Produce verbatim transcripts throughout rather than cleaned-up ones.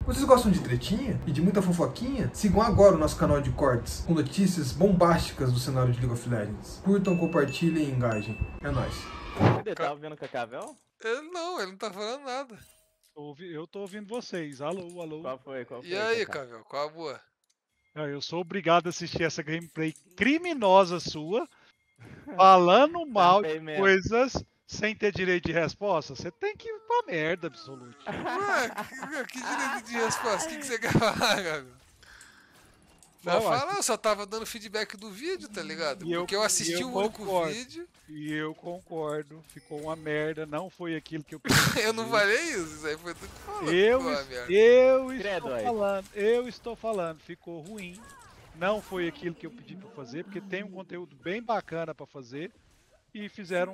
Vocês gostam de tretinha e de muita fofoquinha? Sigam agora o nosso canal de cortes com notícias bombásticas do cenário de League of Legends. Curtam, compartilhem e engajem. É nóis. Cadê? Tá ouvindo o Cacavel? Ele não, ele não tá falando nada. Ouvi- Eu tô ouvindo vocês. Alô, alô. Qual foi? Qual foi? E aí, Cacá? Cavel, qual a boa? Ah, Eu sou obrigado a assistir essa gameplay criminosa sua, falando mal Tá de feio mesmo. coisas sem ter direito de resposta. Você tem que ir pra merda, absoluto. Ué, que, que direito de resposta? O que, que você quer falar, Cavel? Não, Pode acho falar, eu só tava dando feedback do vídeo, tá ligado? E eu- Porque eu assisti e eu o único concordo. vídeo. E eu concordo, ficou uma merda, não foi aquilo que eu Eu não falei isso, isso aí foi tu que falou. Eu, Pô, es- merda. eu Credo, estou aí. falando, eu estou falando, ficou ruim. Não foi aquilo que eu pedi pra fazer, porque tem um conteúdo bem bacana pra fazer e fizeram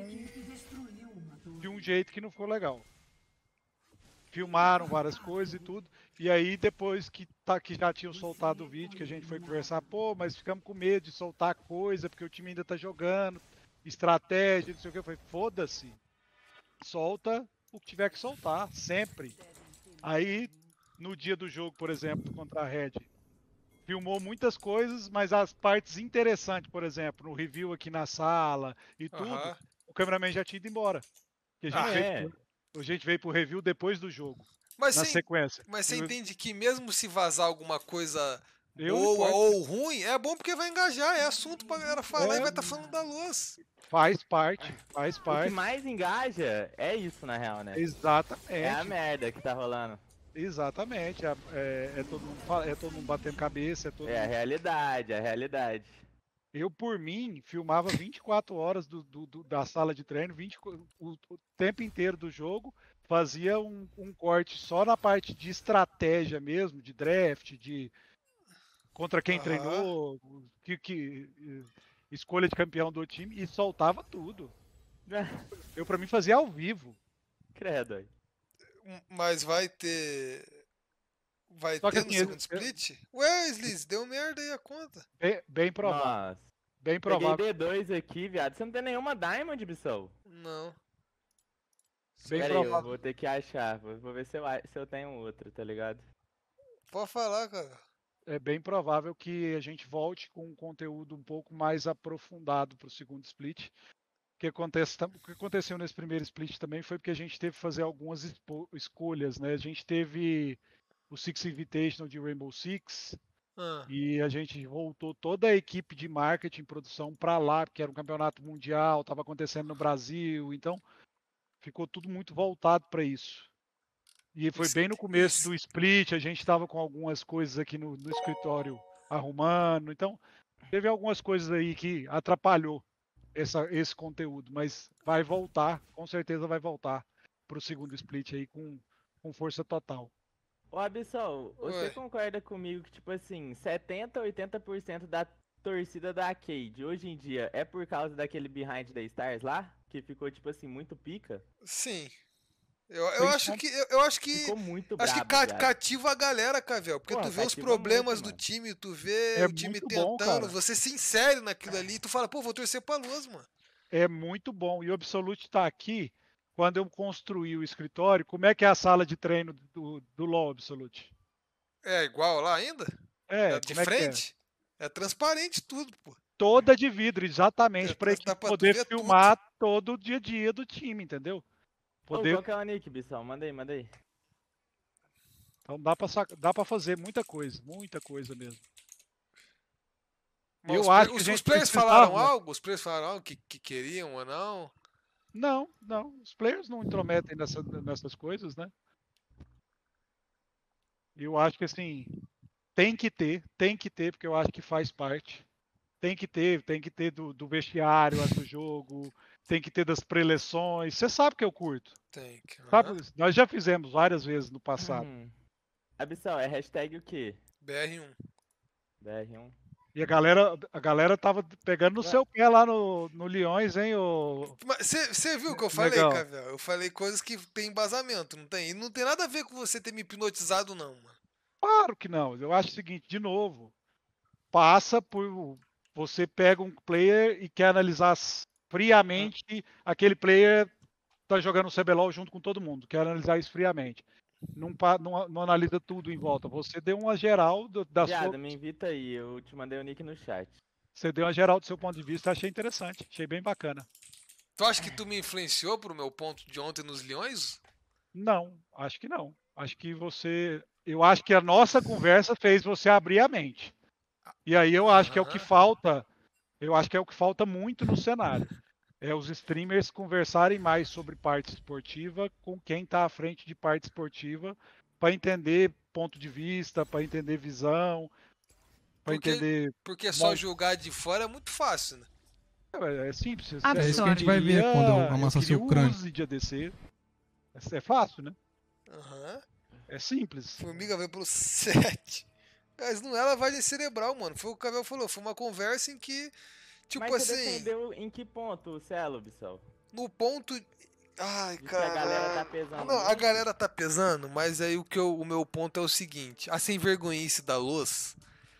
um- de um jeito que não ficou legal. Filmaram várias coisas e tudo, e aí depois que, tá, que já tinham soltado o vídeo, que a gente foi conversar, pô, mas ficamos com medo de soltar coisa, porque o time ainda tá jogando, estratégia, não sei o que, eu falei, foda-se, solta o que tiver que soltar, sempre. Aí, no dia do jogo, por exemplo, contra a Red, filmou muitas coisas, mas as partes interessantes, por exemplo, no review aqui na sala e tudo, Aham. o cameraman já tinha ido embora. Que a gente, Ah, veio, é? pro- a gente veio pro review depois do jogo, Mas na você, sequência. mas você Eu- entende que mesmo se vazar alguma coisa eu não boa importo. ou ruim, é bom porque vai engajar, é assunto pra galera falar É. e vai estar falando da luz. Faz parte, faz O que parte. mais engaja é isso, na real, né? É a Exatamente, merda que tá rolando. exatamente. É, é- é todo mundo, fa- é todo mundo batendo cabeça, é todo É a mundo... realidade, é a realidade. Eu, por mim, filmava vinte e quatro horas do, do- do- da sala de treino, vinte, o, o tempo inteiro do jogo, fazia um, um corte só na parte de estratégia mesmo, de draft, de contra quem Aham. treinou, que, que, eh, escolha de campeão do time, e soltava tudo. Eu, pra mim, fazia ao vivo. Credo. aí. Mas vai ter. Vai Só que ter no assim, segundo eu- split? Ué, Sliz, deu merda aí a conta. Bem, bem provável, Nossa. bem Peguei provável. D dois aqui, viado. Você não tem nenhuma Diamond, Bissou? Não. Bem Pera aí, eu provável. vou ter que achar. Vou, vou ver se eu, a- se eu tenho outra, tá ligado? Pode falar, cara. É bem provável que a gente volte com um conteúdo um pouco mais aprofundado para o segundo split. O que, acontece, tam- o que aconteceu nesse primeiro split também foi porque a gente teve que fazer algumas espo- escolhas, né? A gente teve o Six Invitational de Rainbow Six Ah, e a gente voltou toda a equipe de marketing e produção para lá, porque era um campeonato mundial, estava acontecendo no Brasil, então ficou tudo muito voltado para isso. E foi Isso- bem no começo isso- do split, a gente estava com algumas coisas aqui no, no escritório arrumando, então teve algumas coisas aí que atrapalhou essa, esse conteúdo, mas vai voltar, com certeza vai voltar para o segundo split aí com, com força total. Ô, Absol, você Oi. concorda comigo que, tipo assim, setenta, oitenta por cento da torcida da Arcade hoje em dia é por causa daquele Behind the Stars lá? Que ficou, tipo assim, muito pica? sim. Eu, eu Tem acho como- que. Eu, eu acho que. Ficou muito Acho que brabo, ca- viado. cativa a galera, Cavel. Porque Porra, tu vê os cativa problemas muito, do mano. time, tu vê É o time muito bom, tentando, cara. você se insere naquilo ali, tu fala, pô, vou torcer pra luz, mano. É muito bom. E o Absolute está aqui. Quando eu construí o escritório, como é que é a sala de treino do, do LoL Absolute? É igual lá ainda? É, É de como é que é? frente? É transparente tudo, pô. Toda de vidro, exatamente, É, para a dá equipe pra tu poder ver filmar todo o dia a dia do time, entendeu? Ô, Poder, qual que é o nick, Bissão? Manda aí, manda aí. então dá para dá para fazer muita coisa, muita coisa mesmo. Mas Eu os, acho play- que a os, gente os players precisava- falaram algo? Os players falaram algo que, que queriam ou não? Não, não, os players não intrometem nessa, nessas coisas, né? Eu acho que assim, tem que ter, tem que ter, porque eu acho que faz parte. Tem que ter, tem que ter do, do vestiário antes do jogo, tem que ter das preleções. Você sabe que eu curto. Tem que. Sabe? aham. Nós já fizemos várias vezes no passado. Hum. Absol, é hashtag o quê? B R um. B R um. E a galera, a galera tava pegando no seu pé lá no, no Leões, hein, ô... Você viu o que eu falei, Legal. Cavel? Eu falei coisas que tem embasamento, não tem? E não tem nada a ver com você ter me hipnotizado, não, mano. Claro que não. Eu acho o seguinte, de novo, passa por... Você pega um player e quer analisar friamente aquele player tá jogando o C B L O L junto com todo mundo. Quer analisar isso friamente. não, pa- não, não analisa tudo em volta. Você deu uma geral do, da Viado, sua, me invita aí, eu te mandei o nick no chat. você deu uma geral do seu ponto de vista, achei interessante, achei bem bacana. Tu acha que tu me influenciou pro meu ponto de ontem nos Leões? Não, acho que não. Acho que você, eu acho que a nossa conversa fez você abrir a mente. E aí eu acho que é o que Aham. falta, eu acho que é o que falta muito no cenário. É os streamers conversarem mais sobre parte esportiva com quem está à frente de parte esportiva para entender ponto de vista, para entender visão, para Porque, entender. porque só Mon- julgar de fora é muito fácil, né? É, é simples. Ah, é- é isso que a gente eu vai ver queria- quando eu eu amassar queria seu o crânio. use de A D C. É, é fácil, né? Aham. É simples. Formiga veio pelo sete. Mas não é lavagem cerebral, mano. Foi o que o Cabel falou. Foi uma conversa em que, tipo Mas você assim, defendeu em que ponto, Celo, Bissol? no ponto. Ai, De que a galera tá cara. pesando Não, a muito? galera tá pesando, mas aí o, que eu- o meu ponto é o seguinte: a sem vergonhice da luz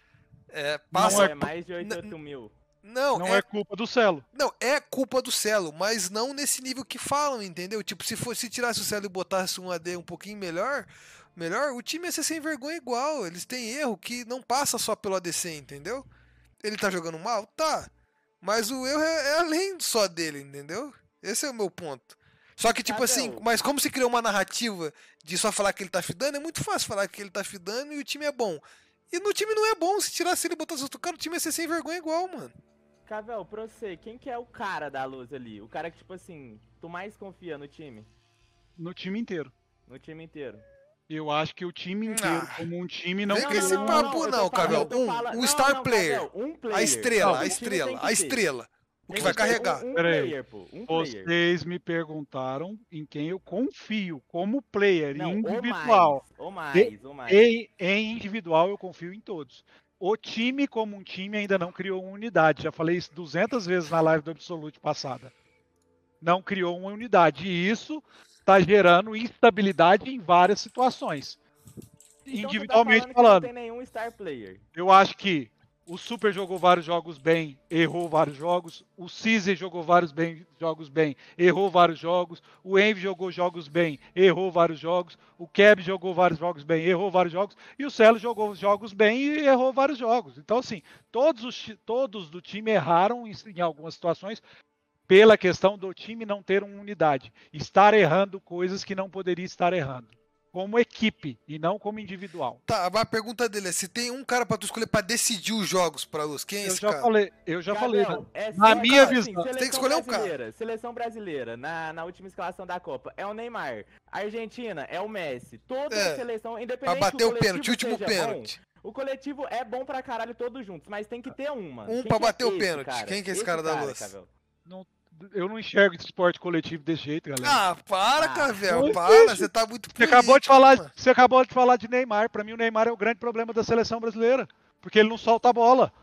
é, passa. Não, é é mais de N- oito mil. Não, Não é, é culpa do Celo. não, é culpa do Celo, mas não nesse nível que falam, entendeu? Tipo, se fosse se tirasse o Celo e botasse um A D um pouquinho melhor, melhor, o time ia ser sem vergonha igual. Eles têm erro que não passa só pelo A D C, entendeu? Ele tá jogando mal? Tá. Mas o erro é, é além só dele, entendeu? Esse é o meu ponto. Só que, tipo Cabel. assim, mas como se criou uma narrativa de só falar que ele tá fidando, é muito fácil falar que ele tá fidando e o time é bom. E no time não é bom, se tirasse ele e botasse outro cara, o time ia ser sem vergonha igual, mano. Cavel, pra você, quem que é o cara da luz ali? O cara que, tipo assim, tu mais confia no time? No time inteiro. No time inteiro. Eu acho que o time inteiro, Ah. como um time, não Vem com criou esse um- papo eu tô não, falando- Cabel. eu tô Um- falando- um não, star não, player. Cabel, um player. A estrela, Não, a o time tem estrela, que a ter. estrela. O Tem que vai ter carregar. Um, um Pera aí. player, pô. Um player. Vocês me perguntaram em quem eu confio como player Não, individual. ou mais, ou mais, ou mais. Em, em individual eu confio em todos. O time como um time ainda não criou uma unidade. Já falei isso duzentas vezes na live do Absolute passada. Não criou uma unidade. E isso está gerando instabilidade em várias situações. Então Individualmente você tá falando. que não tem nenhum star player. Eu acho que o Super jogou vários jogos bem, errou vários jogos. O Caesar jogou vários bem, jogos bem, errou vários jogos. O Envy jogou jogos bem, errou vários jogos. O Keb jogou vários jogos bem, errou vários jogos. E o Celo jogou jogos bem e errou vários jogos. Então, assim, todos, os, ti- todos do time erraram em, em algumas situações pela questão do time não ter uma unidade. Estar errando coisas que não poderia estar errando. Como equipe e não como individual. Tá, a pergunta dele é: se tem um cara pra tu escolher pra decidir os jogos pra luz, quem é Eu esse já cara? falei, eu já falei. Gabriel, né? é Na só- minha assim, visão- seleção Tem que escolher um cara. brasileira, Seleção brasileira, na, na última escalação da Copa, é o Neymar. A Argentina é o Messi. Toda É, a seleção, Pra independente bater que o coletivo pênalti, último seja pênalti. bom, o coletivo é bom pra caralho todos juntos, mas tem que ter um, mano. Um Quem pra que é bater o esse pênalti? cara? Quem que é esse cara da luz? Cavel? Não- eu não enxergo esse esporte coletivo desse jeito, galera. Ah, para, Ah, Cavel, não para, existe. você tá muito você, acabou de político, falar, mano. você acabou de falar de Neymar. Pra mim, o Neymar é o grande problema da seleção brasileira. Porque ele não solta a bola.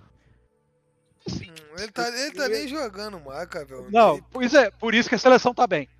Hum, Ele tá, ele tá nem jogando mais, Cavel. Não, pois é, por isso que a seleção tá bem.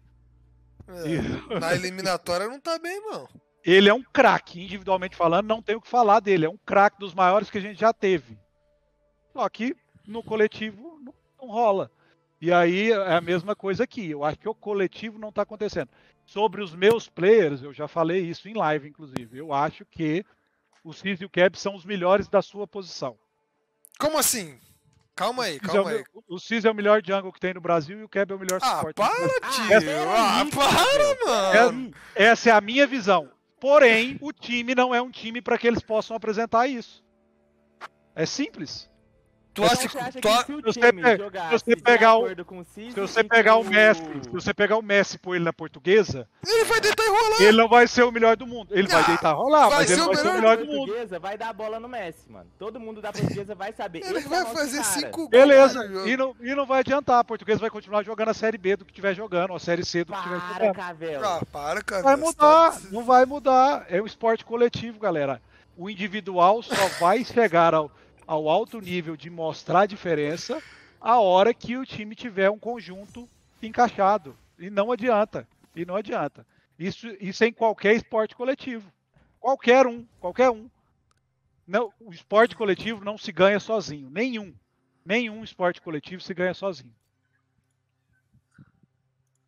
É, na eliminatória não tá bem, não. Ele é um craque, individualmente falando, não tem o que falar dele. É um craque dos maiores que a gente já teve. Só que no coletivo não, não rola. E aí é a mesma coisa aqui. Eu acho que o coletivo não está acontecendo. Sobre os meus players, eu já falei isso em live, inclusive. Eu acho que o Cis e o Keb são os melhores da sua posição. Como assim? Calma aí, O Cis é calma o aí. me- O Cis é o melhor jungle que tem no Brasil e o Keb é o melhor Ah, suporte. para, Ah, tio. peraí, Ah, Cavel, para, mano. peraí. Essa é a minha visão. Porém, o time não é um time para que eles possam apresentar isso. É simples. Tu Então acha você que. acha Tu que a- se o se você time pe- jogasse se você de pegar o- acordo com o Cis Se você e pegar o com Messi, se você pegar o Messi e pôr ele na portuguesa, Ele vai deitar e rolar. ele não vai ser o melhor do mundo. Ele vai Ah, deitar rolar, vai mas ele ser não o vai ser o melhor melhor do mundo. portuguesa vai dar a bola no Messi, mano. Todo mundo da portuguesa vai saber. Ele Esse é vai o nosso fazer cara. cinco gols. Beleza, no jogo. e não, e não vai adiantar. A portuguesa vai continuar jogando a Série B do que estiver jogando, ou a Série C do que estiver Para, jogando. Cavel. Ah, para, cara. Vai você mudar, tá- não vai mudar. É um esporte coletivo, galera. O individual só vai chegar ao, ao alto nível de mostrar a diferença a hora que o time tiver um conjunto encaixado. E não adianta. E não adianta. Isso, isso é em qualquer esporte coletivo. Qualquer um, qualquer um. Não, o esporte coletivo não se ganha sozinho. Nenhum. Nenhum esporte coletivo se ganha sozinho.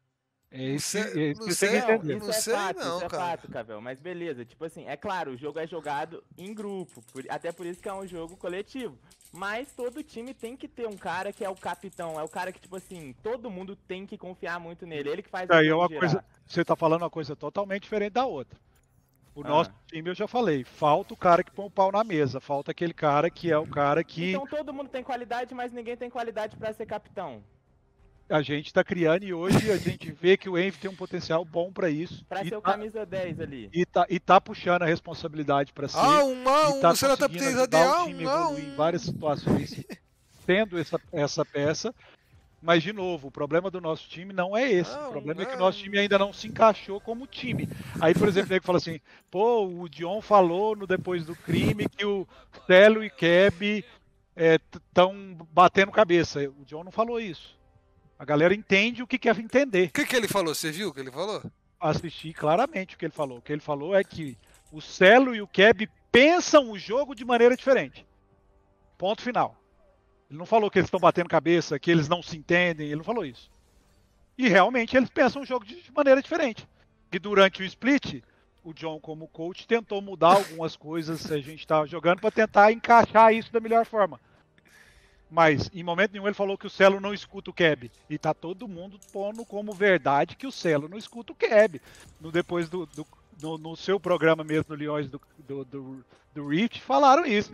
É isso, sei- é isso não que você sei, tem que Não, entender. isso Não é sei fato, não, isso é cara. fato, Cavel, mas beleza, tipo assim, é claro, o jogo é jogado em grupo, por- até por isso que é um jogo coletivo, mas todo time tem que ter um cara que é o capitão, é o cara que, tipo assim, todo mundo tem que confiar muito nele, ele que faz o Aí é jogo uma girar. coisa, você tá falando uma coisa totalmente diferente da outra. O nosso Ah. time, eu já falei, falta o cara que põe o pau na mesa, falta aquele cara que é o cara que Então todo mundo tem qualidade, mas ninguém tem qualidade pra ser capitão, a gente está criando e hoje a gente vê que o Envy tem um potencial bom para isso pra e ser o tá, camisa dez ali. e, tá, e tá puxando a responsabilidade para Ah, ser um A e um, tá o Senna tá conseguindo tendo ajudar o A D A, time um a A evoluir em várias um. situações, tendo essa, essa peça. Mas, de novo, o problema do nosso time não é esse. Ah, O um problema é que o A nosso time ainda não se encaixou como time. Aí, por exemplo, o nego fala assim, pô, o Dion falou no Depois do Crime que o Celo e Keb estão batendo cabeça. O Dion não falou isso. A galera entende o que quer entender. O que que ele falou? Você viu o que ele falou? Assisti claramente o que ele falou. O que ele falou é que o Celo e o Keb pensam o jogo de maneira diferente. Ponto final. Ele não falou que eles estão batendo cabeça, que eles não se entendem, ele não falou isso. E realmente eles pensam o jogo de maneira diferente. E durante o split, o John, como coach, tentou mudar algumas coisas que a gente estava jogando para tentar encaixar isso da melhor forma. Mas, em momento nenhum, ele falou que o Celo não escuta o Keb. E tá todo mundo pondo como verdade que o Celo não escuta o Keb. No, depois do, do no, no seu programa mesmo, no Leões do, do, do, do Rift, falaram isso.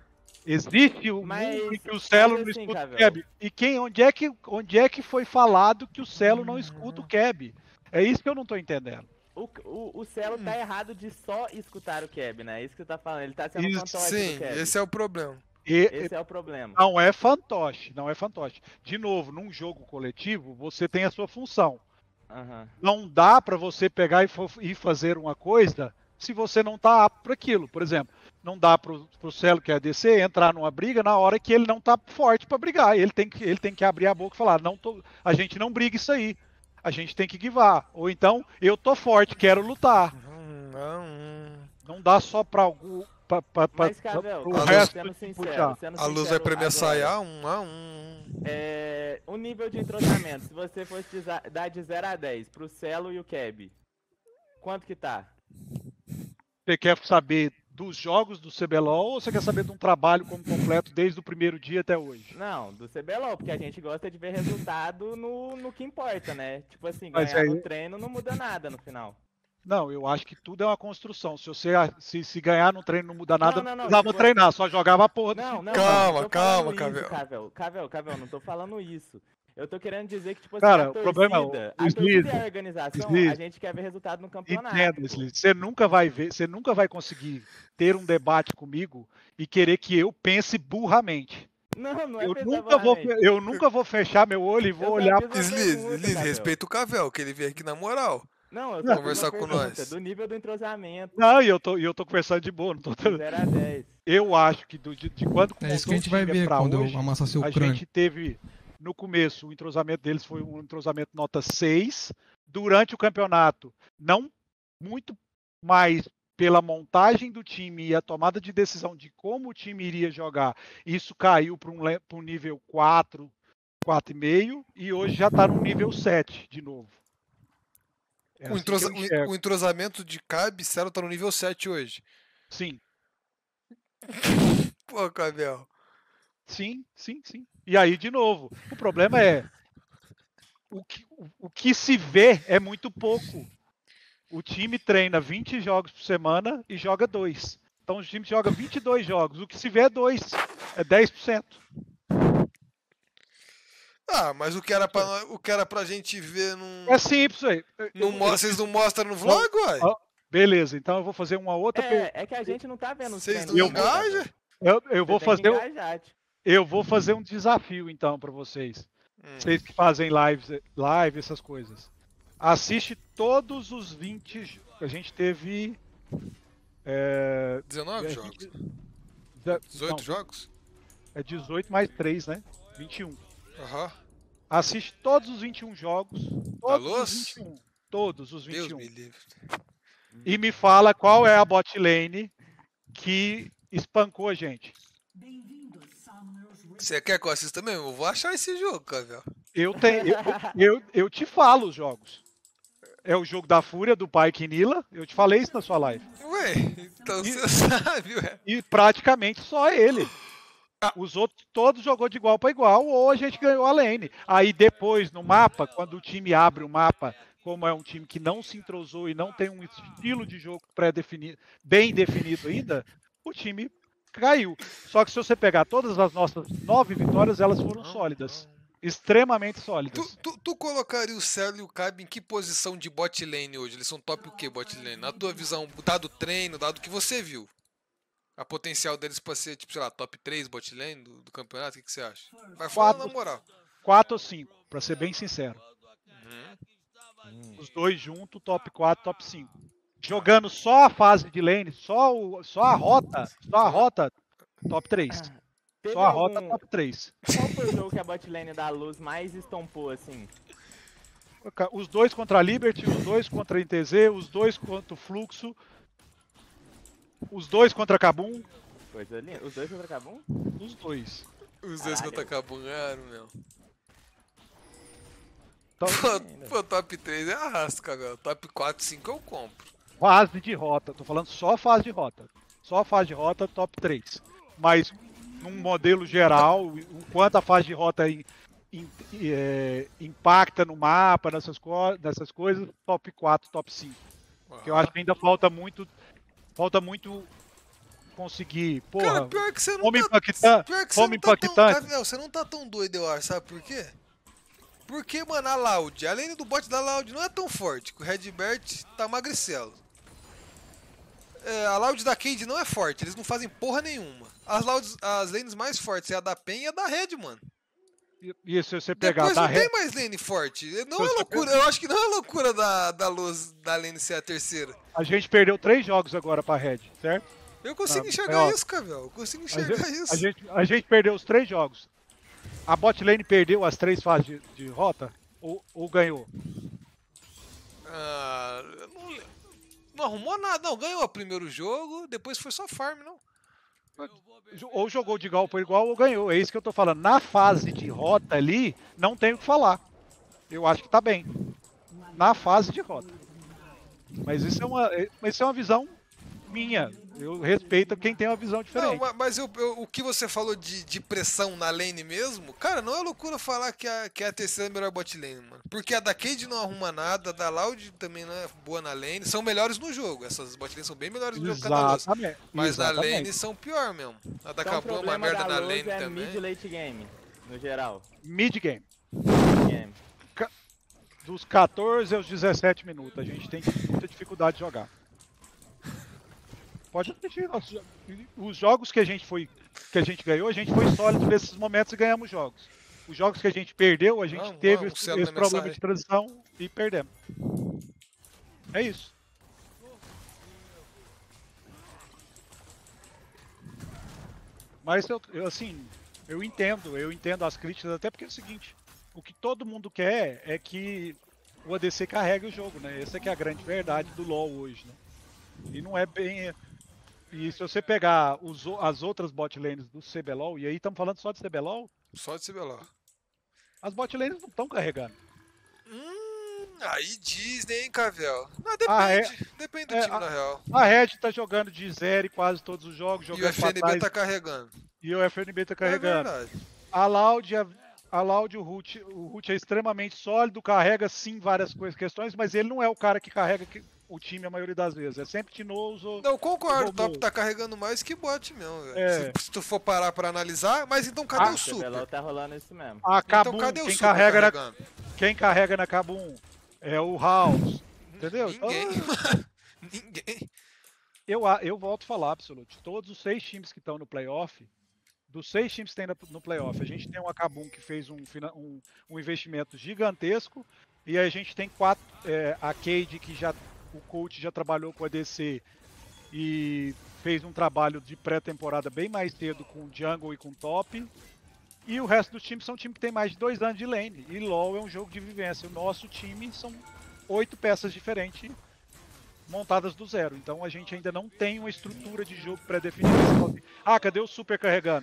Existe o Mas- mundo em que o Celo mas não assim, escuta o Cavel. Keb. E quem, onde, é que, onde é que foi falado que o Celo não escuta o Keb? É isso que eu não tô entendendo. O, o, o Celo tá errado de só escutar o Keb, né? É isso que você tá falando, ele tá sendo Isso, fantoche Sim, do Keb. esse é o problema. E, Esse é o problema. não é fantoche, não é fantoche. De novo, num jogo coletivo, você tem a sua função. Aham. Não dá para você pegar e fo- ir fazer uma coisa se você não tá apto para aquilo. Por exemplo, não dá pro, pro Celo, que é A D C, entrar numa briga na hora que ele não tá forte para brigar. Ele tem, que, ele tem que abrir a boca e falar, não tô, a gente não briga isso aí. A gente tem que guivar. Ou então, eu tô forte, quero lutar. Um A um. Não dá só para algum. Pra, pra, pra, Mas, Cavel, pro Cavel, resto sendo puxar. sincero, sendo A luz vai sincero premiar agora, Sayá, um A um. É, o nível de entrosamento, se você fosse desa- dar de zero a dez pro Celo e o Keb, quanto que tá? Você quer saber dos jogos do C B L O L ou você quer saber de um trabalho como completo desde o primeiro dia até hoje? Não, do C B L O L, porque a gente gosta de ver resultado no, no que importa, né? Tipo assim, Mas ganhar aí- no treino não muda nada no final. Não, eu acho que tudo é uma construção. Se você se, se ganhar no treino não muda nada, Não, não, não, não, precisava se você- treinar, só jogava a porra do Não, time. não, Calma, não, tô calma, falando Cavel. isso, Cavel. Cavel, Cavel, não tô falando isso. Eu tô querendo dizer que, tipo assim, Cara, a o torcida, problema é o- o a torcida Sleaze, e a organização, Sleaze. a gente quer ver resultado no campeonato. Entenda, pô. Sliz, você nunca vai ver, você nunca vai conseguir ter um debate comigo e querer que eu pense burramente. Não, não é Eu pensar nunca, vou, burramente. eu nunca vou fechar meu olho e vou Eu só olhar. fiz uma Sliz, pergunta, Sliz, Cavel. respeita o Cavel, que ele veio aqui na moral. Não, eu Não, só fiz conversar uma com pergunta nós. do nível do entrosamento, Não, e eu tô, e eu tô conversando de boa, não tô. de zero a dez. Eu acho que do- de, de quando É isso que montou a gente o vai time ver pra quando hoje, eu amassar seu a crânio. gente teve no começo o entrosamento deles foi um entrosamento nota seis. Durante o campeonato, não muito mais pela montagem do time e a tomada de decisão de como o time iria jogar, isso caiu para um, le- pra um nível quatro, quatro vírgula cinco e hoje já está no nível sete de novo. É O, assim que entrosa- eu enxergo. o entrosamento de Cabe e Celo tá no nível sete hoje. Sim, Pô, Cavel. sim, sim, sim. E aí, de novo, o problema é o que, o, o que se vê é muito pouco. O time treina vinte jogos por semana e joga dois. Então o time joga vinte e dois jogos. O que se vê é dois. É dez por cento. Ah, mas o que era pra, nós- o que era pra gente ver num. É simples aí. Não mo- vocês não mostram no vlog, uai? Ó, beleza, então eu vou fazer uma outra pergunta. É, é que a gente não tá vendo os Vocês treinos. não Eu vou- engajam? Eu, eu vou Você tem que fazer, um- engajar, tio. eu vou fazer um desafio então para vocês. Hum. Vocês que fazem lives, live, essas coisas. Assiste todos os vinte. jo- A gente teve. É, dezenove é, jogos. da- dezoito não, jogos? É dezoito mais três, né? vinte e um. Aham. Assiste todos os vinte e um jogos. Todos Luz? os vinte e um. Todos os Deus vinte e um. me livre. E me fala qual é a bot lane que espancou a gente. Você quer que eu assista mesmo? Eu vou achar esse jogo, Cavel. Eu, tenho, eu, eu, eu te falo os jogos. é o jogo da fúria do Pyke e Nila. Eu te falei isso na sua live. Ué, então E- você sabe, ué. E praticamente só ele. Os outros todos jogou de igual para igual ou a gente ganhou a lane. Aí depois no mapa, quando o time abre o mapa, como é um time que não se entrosou e não tem um estilo de jogo pré-definido, bem definido ainda, o time caiu. Só que se você pegar todas as nossas nove vitórias, elas foram Não, sólidas. Extremamente Tu, sólidas. tu, tu colocaria o Celo e o Cabe em que posição de bot lane hoje? Eles são top o que bot lane? Na tua visão, dado o treino, dado o que você viu. A potencial deles pra ser, tipo, sei lá, top três bot lane do, do campeonato, o que, que você acha? Vai falando Quatro. na moral. quatro ou cinco, para ser bem sincero. Uhum. Os dois juntos, top quatro, top cinco. Jogando só a fase de lane, só, o, só a rota, só a rota, top três. Teve Só a rota, algum- top três. Qual foi o jogo que a botlane da Luz mais estompou, assim? Os dois contra a Liberty, os dois contra a I T Z, os dois contra o Fluxo, os dois contra a Kabum, Coisa linda. Os dois contra Kabum? os dois. Os dois Caralho. contra Cabungaram, meu. Então, Pô, pô, top três é arrasto, cara. Top quatro, cinco eu compro. fase de rota, tô falando só fase de rota. Só fase de rota, top três. Mas num modelo geral, o quanto a fase de rota in- in- é, impacta no mapa, nessas, co nessas coisas, top quatro, top cinco. Que eu acho que ainda falta muito. Falta muito conseguir. Porra, Cara, pior que você não como tá... impactar. Pior que você Como não tá tão... impactante. Gabriel, você não tá tão doido, eu acho, sabe por quê? Porque, mano, a Loud, além do bot da Loud, não é tão forte, que o Redbert tá magricelo. É, a Loud da Cade não é forte, eles não fazem porra nenhuma. As, Louds, as lanes mais fortes é a da Pen e a da Red, mano. E, e se você pegar Depois da não Red, tem mais lane forte. Não Se é você loucura, eu acho que não é loucura da, da luz da lane ser a terceira. a gente perdeu três jogos agora pra Red, certo? Eu consigo Ah, enxergar ó, isso, Cavel. Eu consigo A enxergar gente, isso. a, gente, a gente perdeu os três jogos. A bot lane perdeu as três fases de, de rota ou, ou ganhou? Ah, eu não, le- não arrumou nada, não. Ganhou o primeiro jogo, depois foi só farm, não. Ou jogou de igual por igual ou ganhou. É isso que eu tô falando. Na fase de rota ali, não tem o que falar. Eu acho que tá bem. Na fase de rota. Mas isso é uma, é- mas isso é uma visão minha. Eu respeito quem tem uma visão Não, diferente. ma- mas eu- eu- o que você falou de, de pressão na lane mesmo, cara, não é loucura falar que a, que a terceira é a melhor bot lane, mano. Porque a da Cade não arruma nada, a da Loud também não é boa na lane. São melhores no jogo. Essas bot lanes são bem melhores no jogo que a da Luz. Exatamente. Mas na exatamente. lane são pior mesmo. A da Então o Kabum é uma problema merda da na Luz lane é também. mid e late game, no geral. Mid game. Game. Dos quatorze aos dezessete minutos, a gente tem muita dificuldade de jogar. Pode assistir. nossos jo- Os jogos que a gente foi, que a gente ganhou, a gente foi sólido nesses momentos e ganhamos jogos. Os jogos que a gente perdeu, a gente Vamos, teve vamos, esse, selo esse da problema mensagem. de transição e perdemos. É isso. Mas eu, eu, assim, eu entendo, eu entendo as críticas, até porque é o seguinte, o que todo mundo quer é que o A D C carregue o jogo, né? Essa que é a grande verdade do LoL hoje, né? E não é bem... E se você pegar os, o- as outras bot lanes do C B L O L, e aí estamos falando só de C B L O L, Só de C B L O. as bot lanes não estão carregando. Hum, aí Disney, hein, Cavel? Ah, Ah, é- depende. Depende do é, time, a- na real. A Red tá jogando de zero em quase todos os jogos, E o jogando F pra N B trás, tá carregando. e o F N B tá É carregando. verdade. A Loud, a, a Loud, o Root, o Root é extremamente sólido, carrega sim várias coisas, questões, mas ele não é o cara que carrega que- o time a maioria das vezes. É sempre Tinoz ou... Não, eu concordo, o Roubou. top tá carregando mais que bot mesmo, velho. É. Se, se tu for parar pra analisar, mas então cadê Ah, o C B L O super? tá rolando isso mesmo. A Então Kabum, cadê o quem, super carrega na, carregando? quem carrega na Kabum é o House, entendeu? Então, Ninguém. Ninguém. eu, a- eu volto a falar, Absolute, todos os seis times que estão no playoff, dos seis times que tem na- no playoff, a gente tem uma Kabum que fez um, fina- um, um investimento gigantesco, e a gente tem quatro, é, a Cade, que já, o coach já trabalhou com a D C e fez um trabalho de pré-temporada bem mais cedo com Jungle e com Top, e o resto dos times são times que tem mais de dois anos de lane, e LoL é um jogo de vivência. O nosso time são oito peças diferentes montadas do zero. Então a gente ainda não tem uma estrutura de jogo pré-definida. Você fala assim, ah, cadê o super carregando?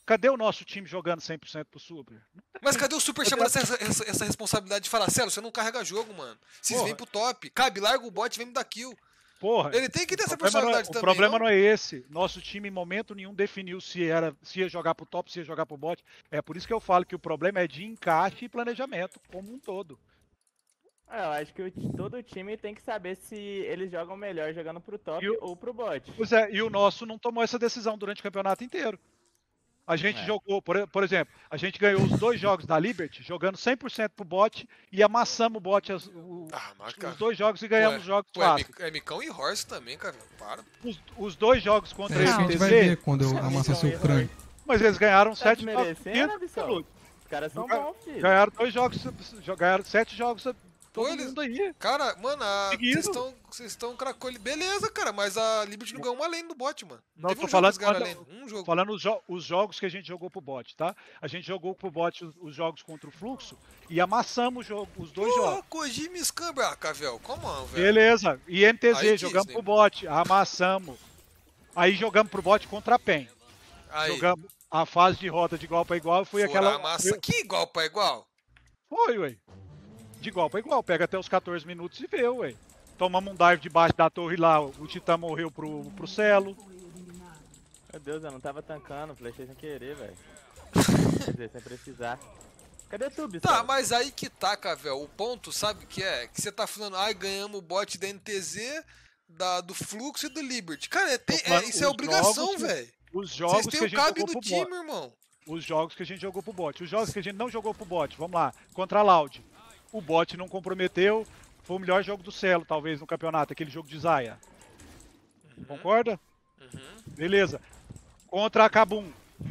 Cadê o nosso time jogando cem por cento pro Super? Mas cadê o Super chamando essa, essa, essa responsabilidade de falar, Celo, você não carrega jogo, mano. Vocês vêm pro top. Cabe, larga o bot e vem me dar kill. Porra, Ele tem que ter essa o problema, não é, personalidade o também. problema não? não é esse. Nosso time em momento nenhum definiu se era se ia jogar pro top, se ia jogar pro bot. É por isso que eu falo que o problema é de encaixe e planejamento como um todo. É, eu acho que o ti- todo time tem que saber se eles jogam melhor jogando pro top E o- ou pro bot. Pois é, e o nosso não tomou essa decisão durante o campeonato inteiro. A gente É. jogou, por, por exemplo, a gente ganhou os dois jogos da Liberty jogando cem por cento pro bot e amassamos o bot as- o- Ah, mas, os cara. dois jogos e ganhamos Ué, os jogos Pô, é, fáceis. Mi- é Micão e Horse também, cara. Para. Os, os dois jogos contra É isso que a eles, gente vai ver quando eu amassar Então, seu crânio. mas eles ganharam Tá sete jogos. desmerecendo, seguidos, Absol? Os caras são Ganha- bons, filho. Ganharam dois jogos, ganharam sete jogos, todo Pô, eles- mundo aí. Cara, mano, a- Seguido. vocês estão vocês estão cracole. Beleza, cara, mas a Liberty não ganhou uma lane do bot, mano. Não, teve tô um falando jogo que eles ganharam quando- a lane. Um jogo. Falando os, jo- os jogos que a gente jogou pro bot, tá? A gente jogou pro bot os, os jogos contra o Fluxo e amassamos o jogo- os dois jogos. Porra, Kojima Scamber. Ah, Cavel, come on, velho. Beleza. E N T Z, Aí, jogamos Disney. pro bot, amassamos. Aí jogamos pro bot contra a PEN. Aí, Jogamos a fase de rota de igual pra igual. Foi fura aquela. a massa. Que igual pra igual? Foi, ué. De igual pra igual. Pega até os quatorze minutos e vê, ué. Tomamos um dive debaixo da torre lá. O Titã morreu pro, pro Celo. Meu Deus, eu não tava tancando, flechei sem querer, velho. Quer dizer, sem precisar. Cadê tu, Bissau? Tá, mas aí que tá, Cavel. O ponto, sabe o que é? Que você tá falando, ai, ganhamos o bot da N T Z, da, do Fluxo e do Liberty. Cara, é, tem- Tô falando, é- isso é os obrigação, jogos- velho. Os Vocês jogos que têm a o gente cabe jogou no pro bot. time, irmão. Os jogos que a gente jogou pro bot. Os jogos que a gente não jogou pro bot. Vamos lá. Contra a Loud. O bot não comprometeu. Foi o melhor jogo do Celo, talvez, no campeonato. Aquele jogo de Zaya. Concorda? Uhum. Beleza. Contra a Kabum.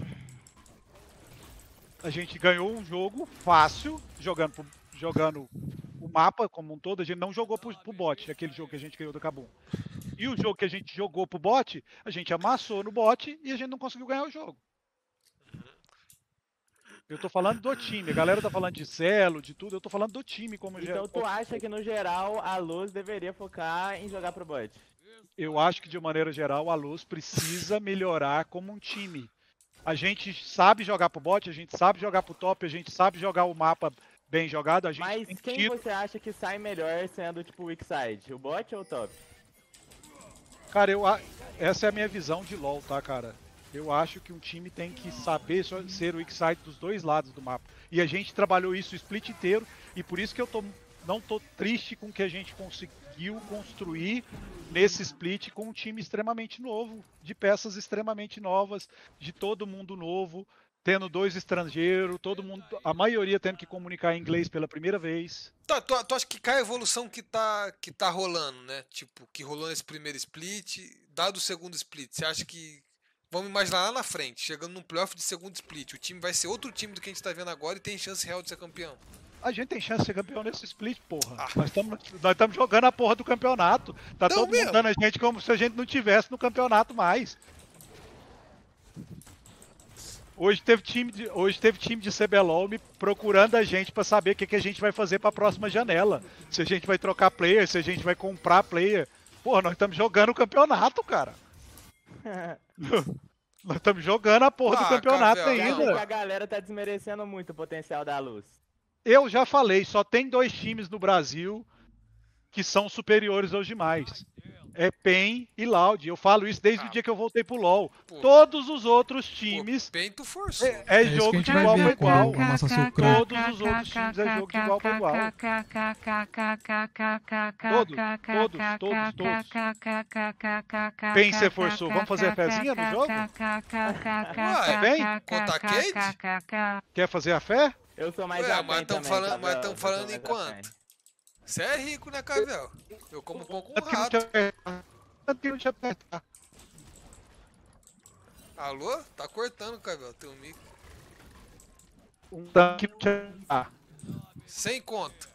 A gente ganhou um jogo fácil, jogando, pro- jogando o mapa como um todo. A gente não jogou pro, pro bot, aquele jogo que a gente ganhou do Kabum. E o jogo que a gente jogou pro bot, a gente amassou no bot e a gente não conseguiu ganhar o jogo. Eu tô falando do time. A galera tá falando de Celo, de tudo. Eu tô falando do time como Então geral. tu acha que no geral a Luz deveria focar em jogar pro bot? Eu acho que de maneira geral a Luz precisa melhorar como um time. A gente sabe jogar pro bot, a gente sabe jogar pro top, a gente sabe jogar o mapa bem jogado. A gente Mas tem quem tido- você acha que sai melhor sendo tipo o weak side? O bot ou o top? Cara, eu a- essa é a minha visão de LoL, tá, cara? Eu acho que um time tem que saber só- ser o weak side dos dois lados do mapa. E a gente trabalhou isso o split inteiro, e por isso que eu tô, não tô triste com o que a gente conseguiu construir nesse split com um time extremamente novo, de peças extremamente novas, de todo mundo novo, tendo dois estrangeiros, todo mundo, a maioria tendo que comunicar em inglês pela primeira vez. Tá, tu, tu acha que cai a evolução que tá, que tá rolando, né? Tipo, que rolou nesse primeiro split, dado o segundo split, você acha que. Vamos imaginar lá na frente, chegando num playoff de segundo split, o time vai ser outro time do que a gente tá vendo agora e tem chance real de ser campeão. A gente tem chance de ser campeão nesse split, porra. Ah. Nós estamos nós estamos jogando a porra do campeonato. Tá Não todo mesmo. mundo dando a gente como se a gente não tivesse no campeonato mais. Hoje teve time de, hoje teve time de C B L O L me procurando a gente pra saber o que, que a gente vai fazer pra próxima janela. Se a gente vai trocar player, se a gente vai comprar player. Porra, nós estamos jogando o campeonato, cara. Nós estamos jogando a porra Ah, do campeonato Cavel, Eu acho que ainda. a galera tá desmerecendo muito o potencial da Luz. Eu já falei, só tem dois times no Brasil que são superiores aos demais. É PEN e Loud. Eu falo isso desde Ah. o dia que eu voltei pro LoL. Pô. Todos os outros Pô, times bem tu forçou. é, é É isso que a jogo gente de vai igual pra ver igual. quando amassar seu crânio. Todos os outros times é jogo de igual pra igual. Todos, todos, todos, todos. PEN você forçou. Vamos fazer a fezinha no jogo? Ué, vem? Contra a Cade? Quer fazer a fé? Eu sou mais Ué, a mas PEN tão também, falando- Cabel, mas tão eu sou falando mais em a quanto? PEN. Você é rico, né, Cavel? Eu como pão com Tanto que não rato. te apertar. Tanto que não te apertar. Alô? Tá cortando, Cavel, teu mic. Um tanque não te apertar. Sem conta.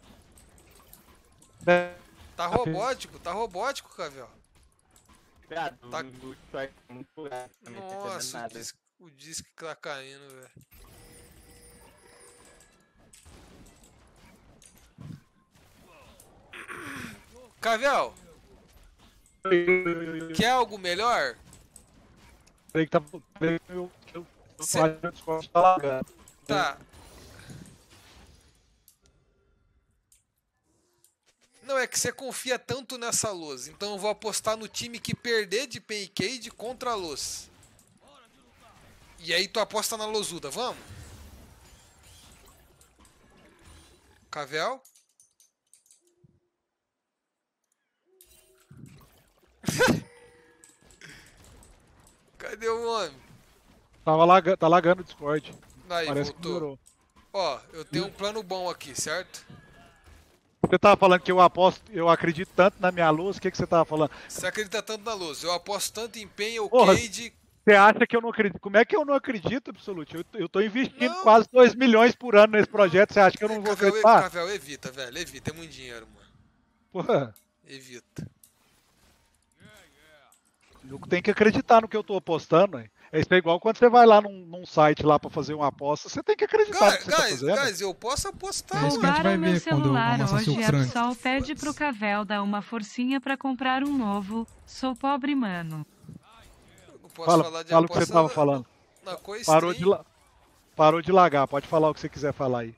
É. Tá robótico, tá robótico, Cavel. Viado, Tá- o- o short é muito bugado, não tô entendendo Nossa, o nada. disco, o disco que tá caindo, velho. Cavel, quer algo melhor? Peraí que tá. Peraí que eu, eu, Cê- O Discord tá lagando. Tá. Não, é que você confia tanto nessa luz. Então eu vou apostar no time que perder de Pen e Cade contra a luz. E aí tu aposta na losuda, vamos? Cavel? Cadê o homem? Tava laga... Tá lagando o Discord. Aí, Parece que voltou. melhorou. Ó, eu tenho um plano bom aqui, certo? Você tava falando que eu aposto, eu acredito tanto na minha luz, o que, que você tava falando? Você acredita tanto na luz. Eu aposto tanto em Pen ou Porra, Cade. Você acha que eu não acredito? Como é que eu não acredito, Absolute? Eu, eu tô investindo Não. quase dois milhões por ano nesse projeto, você acha que eu não vou Cavel, acreditar? Cavel, evita, velho. Evita, é muito dinheiro, mano. Porra, Evita. eu tenho que acreditar no que eu tô apostando, hein? É isso, é igual quando você vai lá num, num site lá pra fazer uma aposta, você tem que acreditar no Guys, que você tá guys, fazendo. guys, eu posso apostar. É isso que a gente vai Roubaram meu ver quando celular amassar seu hoje, crânio. Absol pede pro Cavel dar uma forcinha pra comprar um novo. Sou pobre, mano. Eu não posso Fala, falar de fala o que aposta você tava na- falando. Na coisa Parou de, la... Parou de lagar, pode falar o que você quiser falar aí.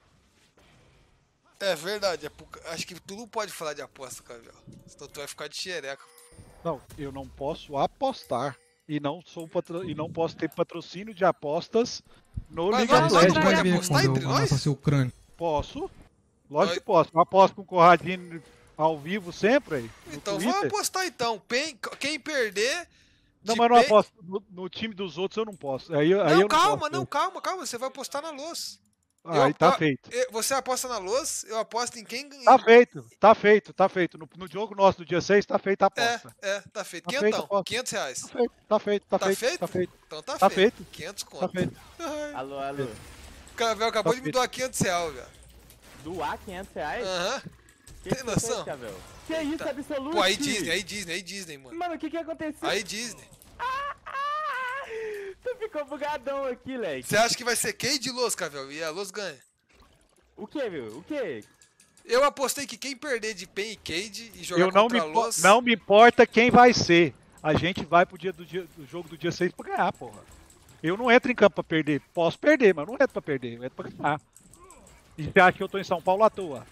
É verdade, é por- acho que tu não pode falar de aposta, Cavel. Senão tu vai ficar de xereca. Não, eu não posso apostar. E não, sou patro... e não posso ter patrocínio de apostas no Mas League vai- of É isso que a gente Pode vai Legends. ver apostar quando entre eu nós? amassar seu crânio. Posso. Lógico Nós- que posso. Eu aposto com o Corradinho ao vivo sempre aí. No Então Twitter. vamos apostar então. Pen- quem perder. Não, de mas eu não Pen- aposto no, no time dos outros, eu não posso. Aí, aí eu Não, não calma, posso. não, calma, calma. Você vai apostar na luz. Ah, aí tá apo- feito. Eu- Você aposta na luz, eu aposto em quem ganhar. Tá feito, tá feito, tá feito. No, no jogo nosso do dia seis, tá feita a É, aposta. é, tá feito. Tá feito, Quinhentão, aposta. quinhentos reais. Tá feito, tá feito, tá, Tá feito, feito? tá feito, Então tá, Tá feito. feito. quinhentos tá conto. feito. Ai, Alô, alô. o Cavel acabou Tá de me feito. doar quinhentos reais, velho. Doar quinhentos reais? Aham. Que tem que noção? você fez, Cavel? Que isso, Tá. Absolute? Pô, aí Disney, aí Disney, aí Disney, mano. Mano, o que que aconteceu? Aí Disney. Ah, ah, tu ficou bugadão aqui, leque. Você acha que vai ser Cade e Los, Cavel? E a Los ganha. O que, viu? O que? Eu apostei que quem perder de Pen e Cade e jogar Eu não me, contra a impo- Los... não me importa quem vai ser. A gente vai pro dia do, dia, do jogo do dia seis pra ganhar, porra. Eu não entro em campo pra perder. Posso perder, mas não entro pra perder. Eu entro pra ganhar. E você acha que eu tô em São Paulo à toa?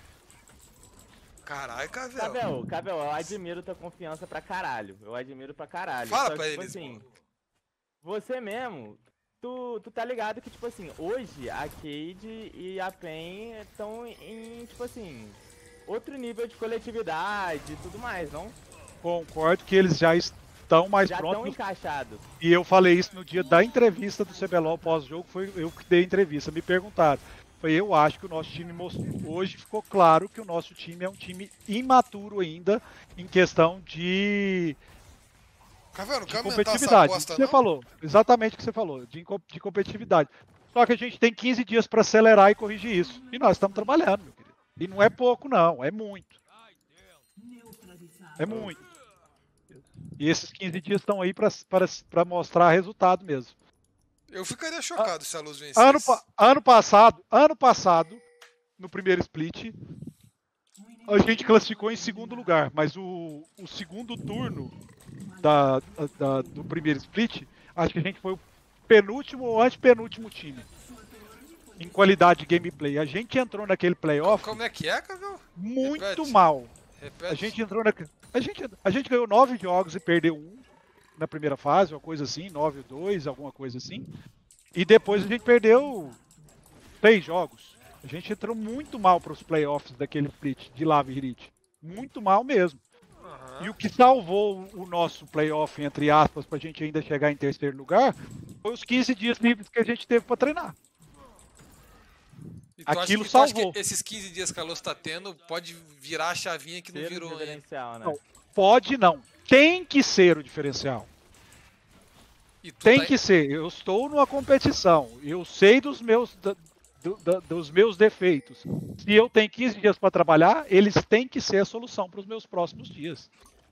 Caralho, Cavel. Cavel, Cavel, eu admiro tua confiança pra caralho. Eu admiro pra caralho. Fala Só que, pra tipo eles, assim, mano. você mesmo, tu, tu tá ligado que, tipo assim, hoje a Cade e a Pen estão em, tipo assim, outro nível de coletividade e tudo mais, não? Concordo que eles já estão mais Já estão prontos. encaixados. E eu falei isso no dia da entrevista do C B L O pós-jogo, foi eu que dei a entrevista. Me perguntaram. Foi eu acho que o nosso time mostrou. Hoje ficou claro que o nosso time é um time imaturo ainda em questão de, Cavel, não de quer aumentar essa competitividade. aposta, Você não? falou, exatamente o que você falou, de, inco- de competitividade. Só que a gente tem quinze dias para acelerar e corrigir isso. E nós estamos trabalhando, meu querido. E não é pouco, não, é muito. É muito. E esses quinze dias estão aí para mostrar resultado mesmo. Eu ficaria chocado se a Luz vencesse. Ano, pa- ano passado, ano passado, no primeiro split, a gente classificou em segundo lugar, mas o, o segundo turno da, da- do primeiro split, acho que a gente foi o penúltimo ou antepenúltimo time em qualidade de gameplay. A gente entrou naquele playoff Como é que é, Cavel? muito Repete. mal. Repete. A gente entrou na, a gente, a gente ganhou nove jogos e perdeu um na primeira fase, uma coisa assim, nove a dois, alguma coisa assim. E depois a gente perdeu seis jogos. A gente entrou muito mal para os playoffs daquele split de Lava e Hirit. Muito mal mesmo. Aham. E o que salvou o nosso playoff, entre aspas, para a gente ainda chegar em terceiro lugar, foi os quinze dias livres que a gente teve para treinar. E tu acha aquilo que- tu acha salvou. que esses quinze dias que a Luz tá tendo pode virar a chavinha que não Ser um virou ainda. diferencial, né? Não. Pode não. Tem que ser o diferencial. E tu Tem tá- que ser. Eu estou numa competição. Eu sei dos meus, da- do- da- dos meus defeitos. Se eu tenho quinze dias para trabalhar, eles têm que ser a solução para os meus próximos dias.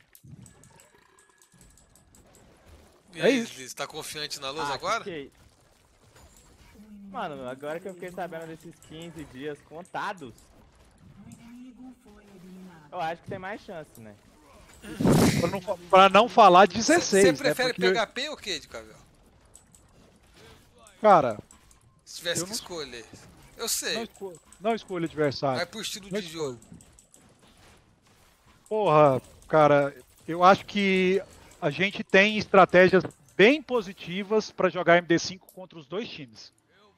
E é aí, isso. Liz, tá confiante na Luz Ah, agora? que- Mano, agora que eu fiquei sabendo desses quinze dias contados, eu acho que tem mais chance, né? Para não, fa- pra não falar dezesseis. Você né? prefere Porque pegar Pen ou Cade, Cavel? Cara, Se tivesse Eu que não- escolher. Eu não, sei. esco não escolha adversário. Vai pro estilo Não de jogo. Porra, cara, eu acho que a gente tem estratégias bem positivas para jogar M D cinco contra os dois times.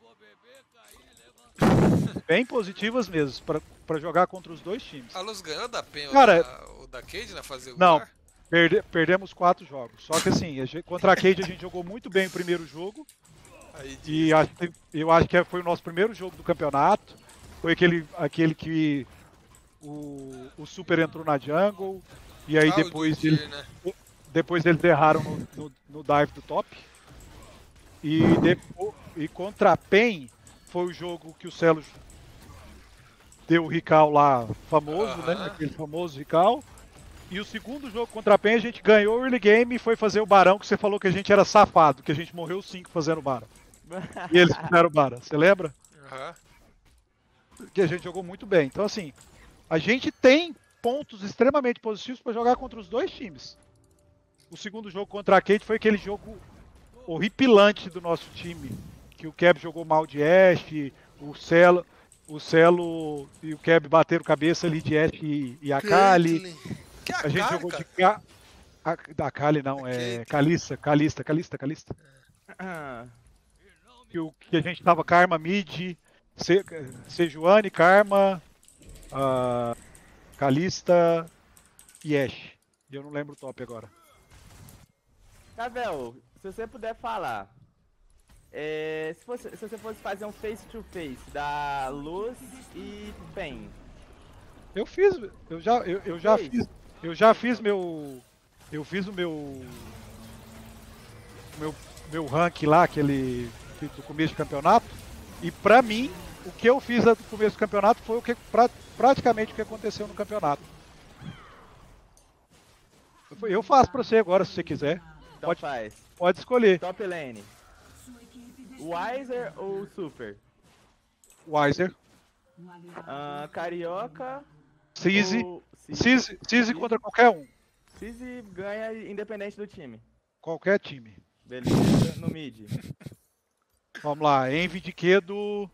Bem positivas mesmo, para jogar contra os dois times. A Luz ganhou da Pen ou Cara, da, ou da Cade na fase Não, regular? perde, perdemos quatro jogos. Só que assim, a gente, contra a Cade a gente jogou muito bem o primeiro jogo. Aí E acho que- eu acho que foi o nosso primeiro jogo do campeonato. Foi aquele, aquele que o, o Super entrou na jungle. E aí Ah, o depois, do ele, Tyr, né? depois eles erraram no, no, no dive do top. E, depois, e contra a PEN foi o jogo que o Celo deu o Rical lá famoso, Aham. né? Aquele famoso Rical. E o segundo jogo contra a PEN a gente ganhou o early game e foi fazer o Barão, que você falou que a gente era safado, que a gente morreu cinco fazendo o Barão. E eles fizeram o Barão, você lembra? Aham. Que a gente jogou muito bem. Então assim, a gente tem pontos extremamente positivos para jogar contra os dois times. O segundo jogo contra a Cade foi aquele jogo horripilante do nosso time, que o Keb jogou mal de Ashe, o Celo, o Celo e o Keb bateram cabeça ali de Ashe e, e a Kali. Caitlyn. Que é a, A gente Kali, jogou de cara? Ka... a, da Kali não, A é Caitlyn. Kalista, Kalista, Kalista, Kalista. Ah, Que, o, que a gente tava Karma mid, Se, Sejuani, Karma, uh, Kalista e Ashe. E eu não lembro o top agora. Cavel, se você puder falar, é, se, fosse, se você fosse fazer um face-to-face da Luz e PEN, Eu fiz, eu já, eu, eu já Fez? fiz, eu já fiz meu, eu fiz o meu, meu, meu rank lá, aquele do começo do campeonato. E pra mim, o que eu fiz no começo do campeonato foi o que pra, praticamente o que aconteceu no campeonato. Eu faço pra você agora, se você quiser. então Pode, faz pode escolher. top lane, Wiser ou Super? Wiser, Ah, Carioca Cizzy, ou Cizzy, Cizzy contra qualquer um, Cizzy ganha independente do time. qualquer time. Beleza, no mid. Vamos lá, Envy de Quedo.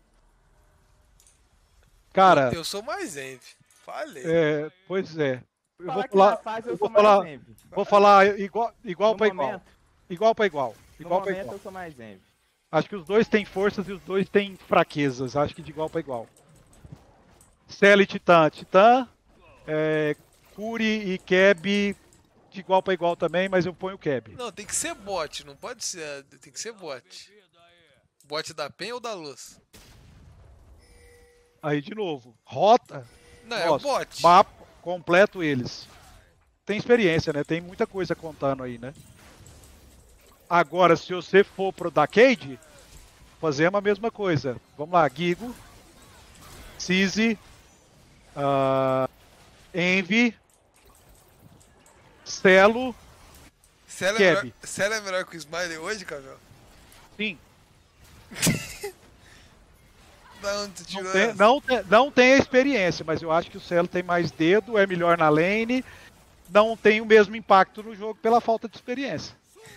Cara, Eu sou mais Envy. Falei. é, pois é. Eu vou Falar que falar, na fase eu eu sou vou falar, mais envy. vou falar igual, igual No para igual, momento, igual para igual, no igual para momento igual. eu sou mais envy. Acho que os dois têm forças e os dois têm fraquezas. Acho que de igual para igual. Cell e Titã, Titã, é, Curi e Keb de igual para igual também, mas eu ponho o Keb. Não, tem que ser bot, não pode ser. Tem que ser bot. Bot da Pen ou da Luz? Aí de novo, rota. Não, é o Nossa, bot. Mapa completo eles. Tem experiência, né? Tem muita coisa contando aí, né? Agora, se você for pro da Cade, fazemos a mesma coisa. Vamos lá, Gigo, Cizzy, uh, Envy, Celo, Cell é, Keb. melhor, Cell é melhor que o Smiley hoje, Cavel? sim. Da onde tu Não tirou tem, essa? não, tem, não tem a experiência, mas eu acho que o Celo tem mais dedo, é melhor na lane, não tem o mesmo impacto no jogo pela falta de experiência.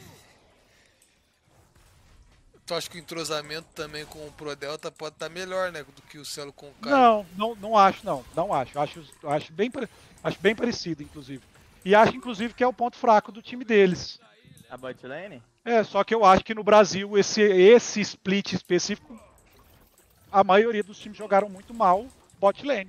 Tu acha que o entrosamento também com o Pro Delta pode estar melhor, né? Do que o Celo com o Kai? Não, não, não acho, não. Não acho. Acho, acho, bem, pare- acho bem parecido, inclusive. E acho, inclusive, que é o ponto fraco do time deles. A bot lane? É, só que eu acho que no Brasil, esse, esse split específico, a maioria dos times jogaram muito mal bot lane.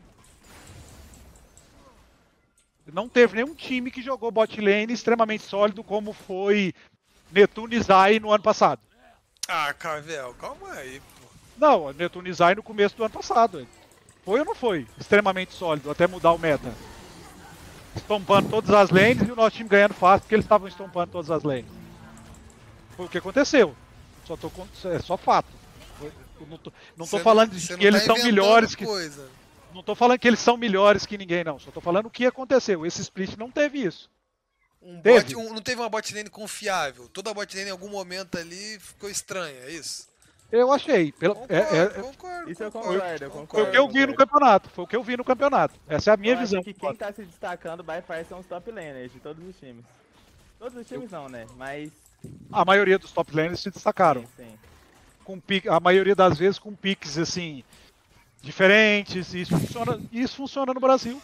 Não teve nenhum time que jogou bot lane extremamente sólido como foi Netuno e Zai no ano passado. Ah, Cavel, calma aí, pô. Não, Netuno e Zai no começo do ano passado. Foi ou não foi? Extremamente sólido, até mudar o meta. Estompando todas as lanes e o nosso time ganhando fácil porque eles estavam estompando todas as lanes. Foi o que aconteceu. Só tô com, é só fato. Foi- eu não tô, não tô Cê falando de cê que não eles tá são inventando melhores que. coisa. Não tô falando que eles são melhores que ninguém, não. Só tô falando o que aconteceu. Esse split não teve isso. Um Teve. bot, um- não teve uma bot lane confiável. Toda bot lane em algum momento ali ficou estranha, é isso? Eu achei. Pela, Concordo, é, é- concordo. Isso eu concordo, concordo, eu foi concordo. o que eu vi no campeonato. Foi o que eu vi no campeonato. Essa é a minha Eu acho visão. que quem tá se destacando by far são os top laners de todos os times. Todos os times não, né? Mas. A maioria dos top laners se destacaram. Sim, sim. com pique, a maioria das vezes com piques assim diferentes, e isso funciona, isso funciona no Brasil.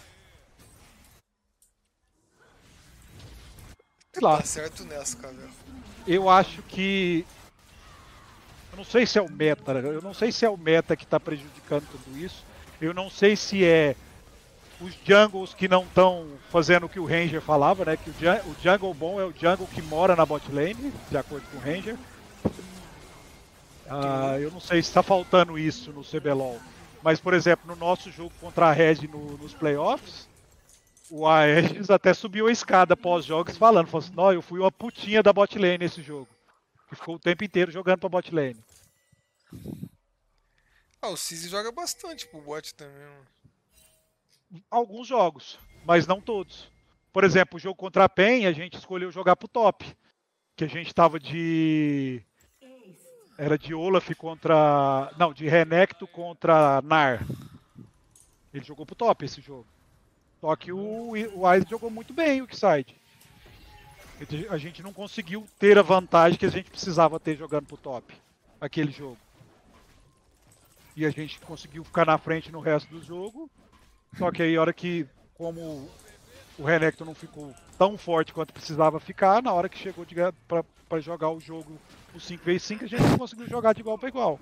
Sei lá. Tá certo nessa, cara. Eu acho que eu não sei se é o meta, eu não sei se é o meta que está prejudicando tudo isso. Eu não sei se é os jungles que não estão fazendo o que o Ranger falava, né? Que o, jung o jungle bom é o jungle que mora na bot lane, de acordo com o Ranger. Ah, eu não sei se está faltando isso no C B L O L. Mas, por exemplo, no nosso jogo contra a Red no, nos playoffs, o Aegis até subiu a escada pós-jogos falando, falou assim, não, eu fui uma putinha da bot lane nesse jogo. Que ficou o tempo inteiro jogando pra bot lane. Ah, o Cizi joga bastante pro bot também, mano. Alguns jogos, mas não todos. Por exemplo, o jogo contra a PEN, a gente escolheu jogar pro top. Que a gente tava de... Era de Olaf contra... Não, de Renekton contra Nar. Ele jogou pro top esse jogo. Só que o, o Ice jogou muito bem o Xide. A gente não conseguiu ter a vantagem que a gente precisava ter jogando pro top. Aquele jogo. E a gente conseguiu ficar na frente no resto do jogo. Só que aí, a hora que, como o Renekton não ficou tão forte quanto precisava ficar, na hora que chegou para jogar o jogo, o cinco contra cinco, a gente não conseguiu jogar de igual para igual.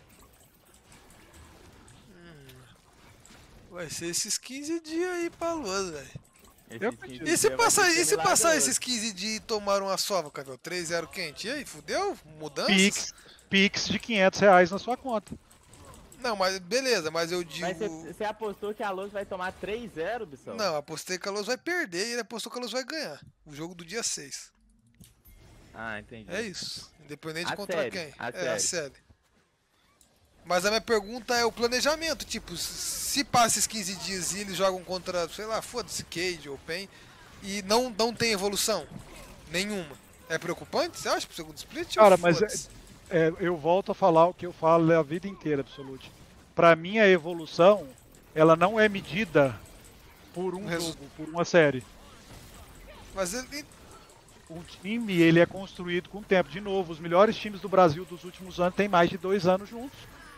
Hum. Vai ser esses quinze dias aí pra lua, velho. Esse E se passar, e se passar milagroso. esses quinze dias e tomar uma sova, cara? três zero quente. E aí, fudeu? Mudanças? Pix, Pix de quinhentos reais na sua conta. Não, mas beleza, mas eu digo... Mas você apostou que a Luz vai tomar três zero, Bissão? Não, apostei que a Luz vai perder e ele apostou que a Luz vai ganhar. O jogo do dia seis. Ah, entendi. É isso. Independente A contra série, quem. a é, a série. série. Mas a minha pergunta é o planejamento. Tipo, se passa esses quinze dias e eles jogam contra, sei lá, foda-se, Cade ou Pen, e não, não tem evolução nenhuma. É preocupante, você acha, pro segundo split? Cara, Ou mas foda-se? É, eu volto a falar o que eu falo a vida inteira, Absolute. Pra mim, a evolução, ela não é medida por um Resu- jogo, por uma série. Mas ele... O time, ele é construído com o tempo. De novo, os melhores times do Brasil dos últimos anos têm mais de dois anos juntos.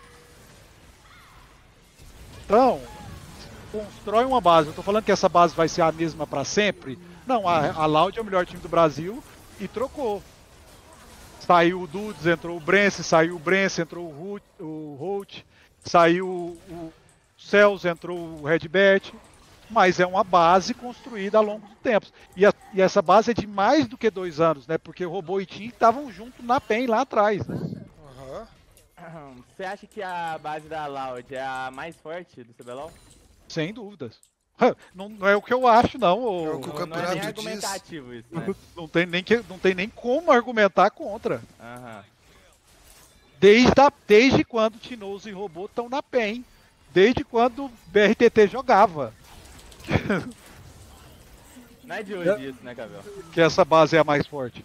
Então, constrói uma base. Eu tô falando que essa base vai ser a mesma pra sempre? Não, a, a Loud é o melhor time do Brasil e trocou. Saiu o Dudes, entrou o Brence, saiu o Brence, entrou o Holt, o Holt, saiu o Cells, entrou o Redbet, mas é uma base construída ao longo do tempo. E, a, e essa base é de mais do que dois anos, né? Porque o Robô e Tim estavam juntos na PEN lá atrás, né? Aham. Você acha que a base da Loud é a mais forte do C B L O L? Sem dúvidas. Não, não é o que eu acho, não. ô- É o que o Não, não é campeonato nem diz. argumentativo isso, né? Não tem, nem que, não tem nem como argumentar contra. Aham. Desde, a, desde quando Tinoz e Robô estão na PEN. Desde quando o B R T T jogava. Não é de hoje isso, né, Gabriel? Que essa base é a mais forte.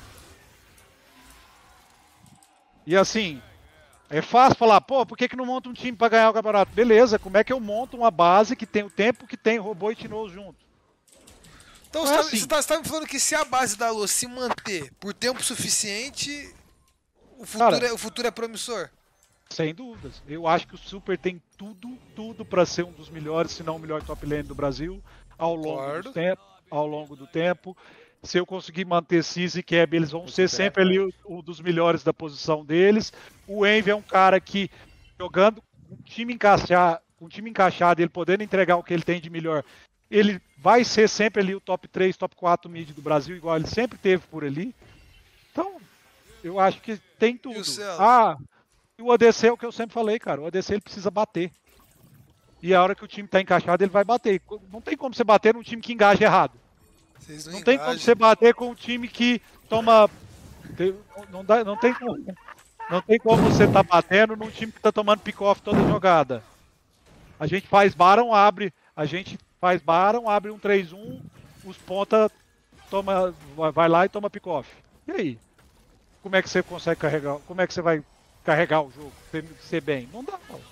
E assim, é fácil falar, pô, por que, que não monta um time pra ganhar o campeonato? Beleza, como é que eu monto uma base que tem o tempo que tem Robô e Tinoz junto? Então Não você é tá, assim. você tá- você tá me falando que se a base da Lua se manter por tempo suficiente, o futuro, Cara, é, o futuro é promissor? Sem dúvidas. Eu acho que o Super tem tudo, tudo pra ser um dos melhores, se não o melhor top lane do Brasil, ao longo Concordo. do tempo. Ao longo do tempo. Se eu conseguir manter Cis e Keb, eles vão O ser Super é sempre ali o- um dos melhores da posição deles. O Envy é um cara que, jogando um time encaixar, um time encaixado, ele podendo entregar o que ele tem de melhor, ele vai ser sempre ali o top três, top quatro mid do Brasil, igual ele sempre teve por ali. Então, eu acho que tem tudo. o Celo? Ah, e o A D C é o que eu sempre falei, cara. O A D C ele precisa bater. E a hora que o time tá encaixado, ele vai bater. Não tem como você bater num time que engaja errado. Vocês Não tem como engajam. você bater com um time que toma. tem- Não, dá, não tem como. Não tem como você tá batendo num time que tá tomando pick-off toda jogada. A gente faz Baron, abre. A gente faz Baron, abre um três um, os ponta toma, vai- vai lá e toma pick-off. E aí? Como é que você consegue carregar? Como é que você vai carregar o jogo? Ser, ser bem? Não dá, não.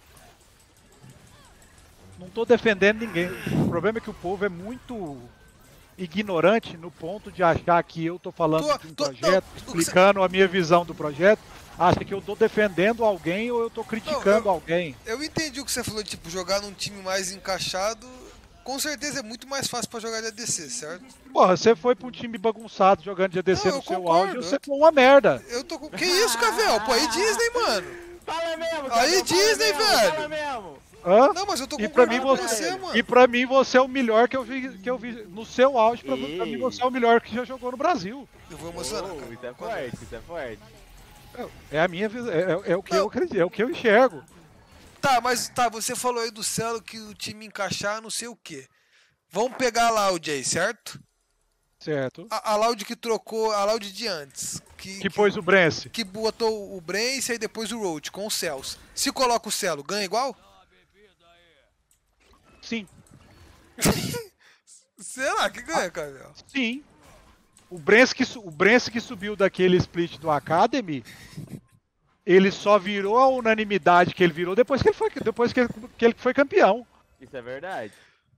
Não tô defendendo ninguém. O problema é que o povo é muito ignorante no ponto de achar que eu tô falando Tô- de um tô- projeto, não, o que explicando a minha visão do projeto, acha que eu tô defendendo alguém ou eu tô criticando Não, eu- alguém. Eu entendi o que você falou, tipo, jogar num time mais encaixado, com certeza é muito mais fácil pra jogar de A D C, certo? Porra, você foi pra um time bagunçado jogando de A D C Não, no eu seu concordo, auge, eu- você foi uma merda. Eu tô com... Que isso, Cavel? Pô, aí Disney, mano. Fala mesmo, Aí, Gabriel, fala Disney, mesmo, velho. Fala mesmo. Hã? Não, mas eu tô E pra concordando mim com você, você, mano. e pra mim você é o melhor que eu vi, que eu vi no seu auge. Pra, Ei. pra mim você é o melhor que já jogou no Brasil. Eu vou emocionar, Oh, cara. isso é forte, isso é forte. É a minha visão, é, é- é o que Não. eu acredito, é o que eu enxergo. Tá, mas tá, você falou aí do Celo que o time encaixar não sei o quê. Vamos pegar a Loud aí, certo? Certo. A, a Loud que trocou, a Loud de antes. Que, Que pôs o Brence. que botou o Brence e depois o Road com os Cells. Se coloca o Celo, ganha igual? Sim, Será que ganha, Cavel? sim. O Brence que, su- o Brence que subiu daquele split do Academy, ele só virou a unanimidade que ele virou depois que ele foi, depois que ele, que ele foi campeão. Isso é verdade.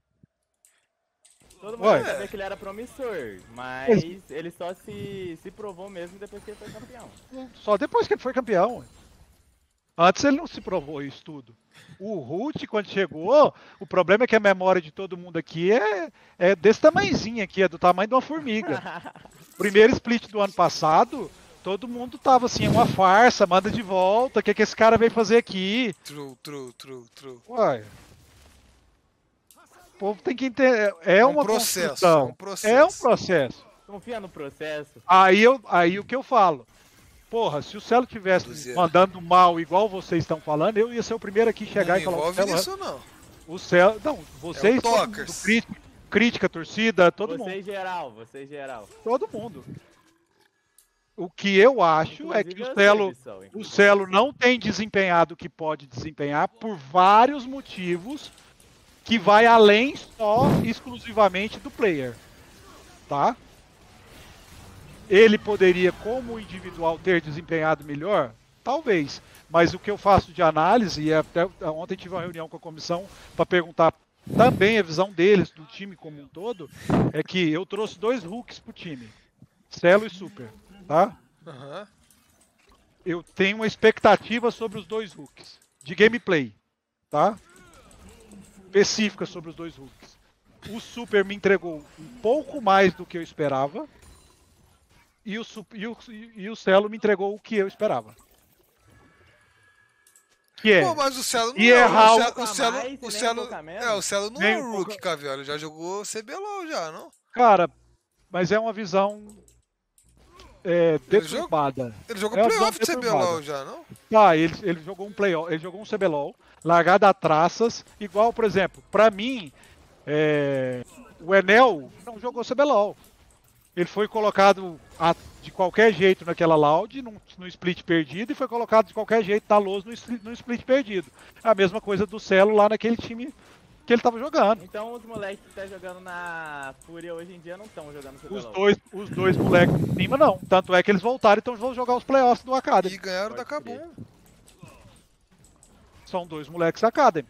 Todo mundo Ué. sabia que ele era promissor, mas ele só se, se provou mesmo depois que ele foi campeão. Só depois que ele foi campeão. Antes ele não se provou isso tudo. O Root, quando chegou, o problema é que a memória de todo mundo aqui é, é desse tamanhozinho aqui, é do tamanho de uma formiga. Primeiro split do ano passado, todo mundo tava assim, uma farsa, manda de volta, o que, que esse cara veio fazer aqui? True, true, true, true. Uai. O povo tem que entender. É, É um uma processo, construção. é um processo. É um processo. Confia no processo. Aí, eu, aí o que eu falo? Porra, se o Celo tivesse Cruzeiro. mandando mal igual vocês estão falando, eu ia ser o primeiro aqui chegar Não e falar o envolve Celo, nisso, não. o Celo, não, vocês, É o todo mundo, Talkers. crítica, crítica, torcida, todo você mundo, em geral, você em geral. todo mundo. O que eu acho é que Inclusive o eu Celo, sei, Bissão, o inclusive. Celo não tem desempenhado o que pode desempenhar por vários motivos que vai além só exclusivamente do player, tá? Ele poderia, como individual, ter desempenhado melhor? Talvez. Mas o que eu faço de análise, e até ontem tive uma reunião com a comissão para perguntar também a visão deles, do time como um todo, é que eu trouxe dois hooks pro time, Celo e Super, tá? Aham. Eu tenho uma expectativa sobre os dois hooks, de gameplay, tá? Específica sobre os dois hooks. O Super me entregou um pouco mais do que eu esperava, e o, Sup- e o, e o Celo me entregou o que eu esperava. Que é, Pô, mas o Celo não E é. errar O o- Celo, o pouco a Celo, mais e o nem Celo, um pouco a menos? é, o Celo não Nem é um o pouco- Rookie, Cavioli. Ele já jogou C B L O L já, não? cara, mas é uma visão é, deturpada. Ele jogou É uma playoff de visão C B L O L deturpada. já, não? Tá, ele, ele jogou um playoff, ele jogou um C B L O L, largada a traças, igual, por exemplo, pra mim, é, o Enel não jogou C B L O L. Ele foi colocado a- de qualquer jeito naquela loud, num, no split perdido, e foi colocado de qualquer jeito na Loz no, split- no split perdido. A mesma coisa do Celo lá naquele time que ele tava jogando. Então os moleques que tá jogando na Fúria hoje em dia não estão jogando C B Os L O L. dois, os dois moleques de cima não. Tanto é que eles voltaram, então vão jogar os playoffs do Academy. E ganharam da Pode crer. Kabum. São dois moleques da Academy.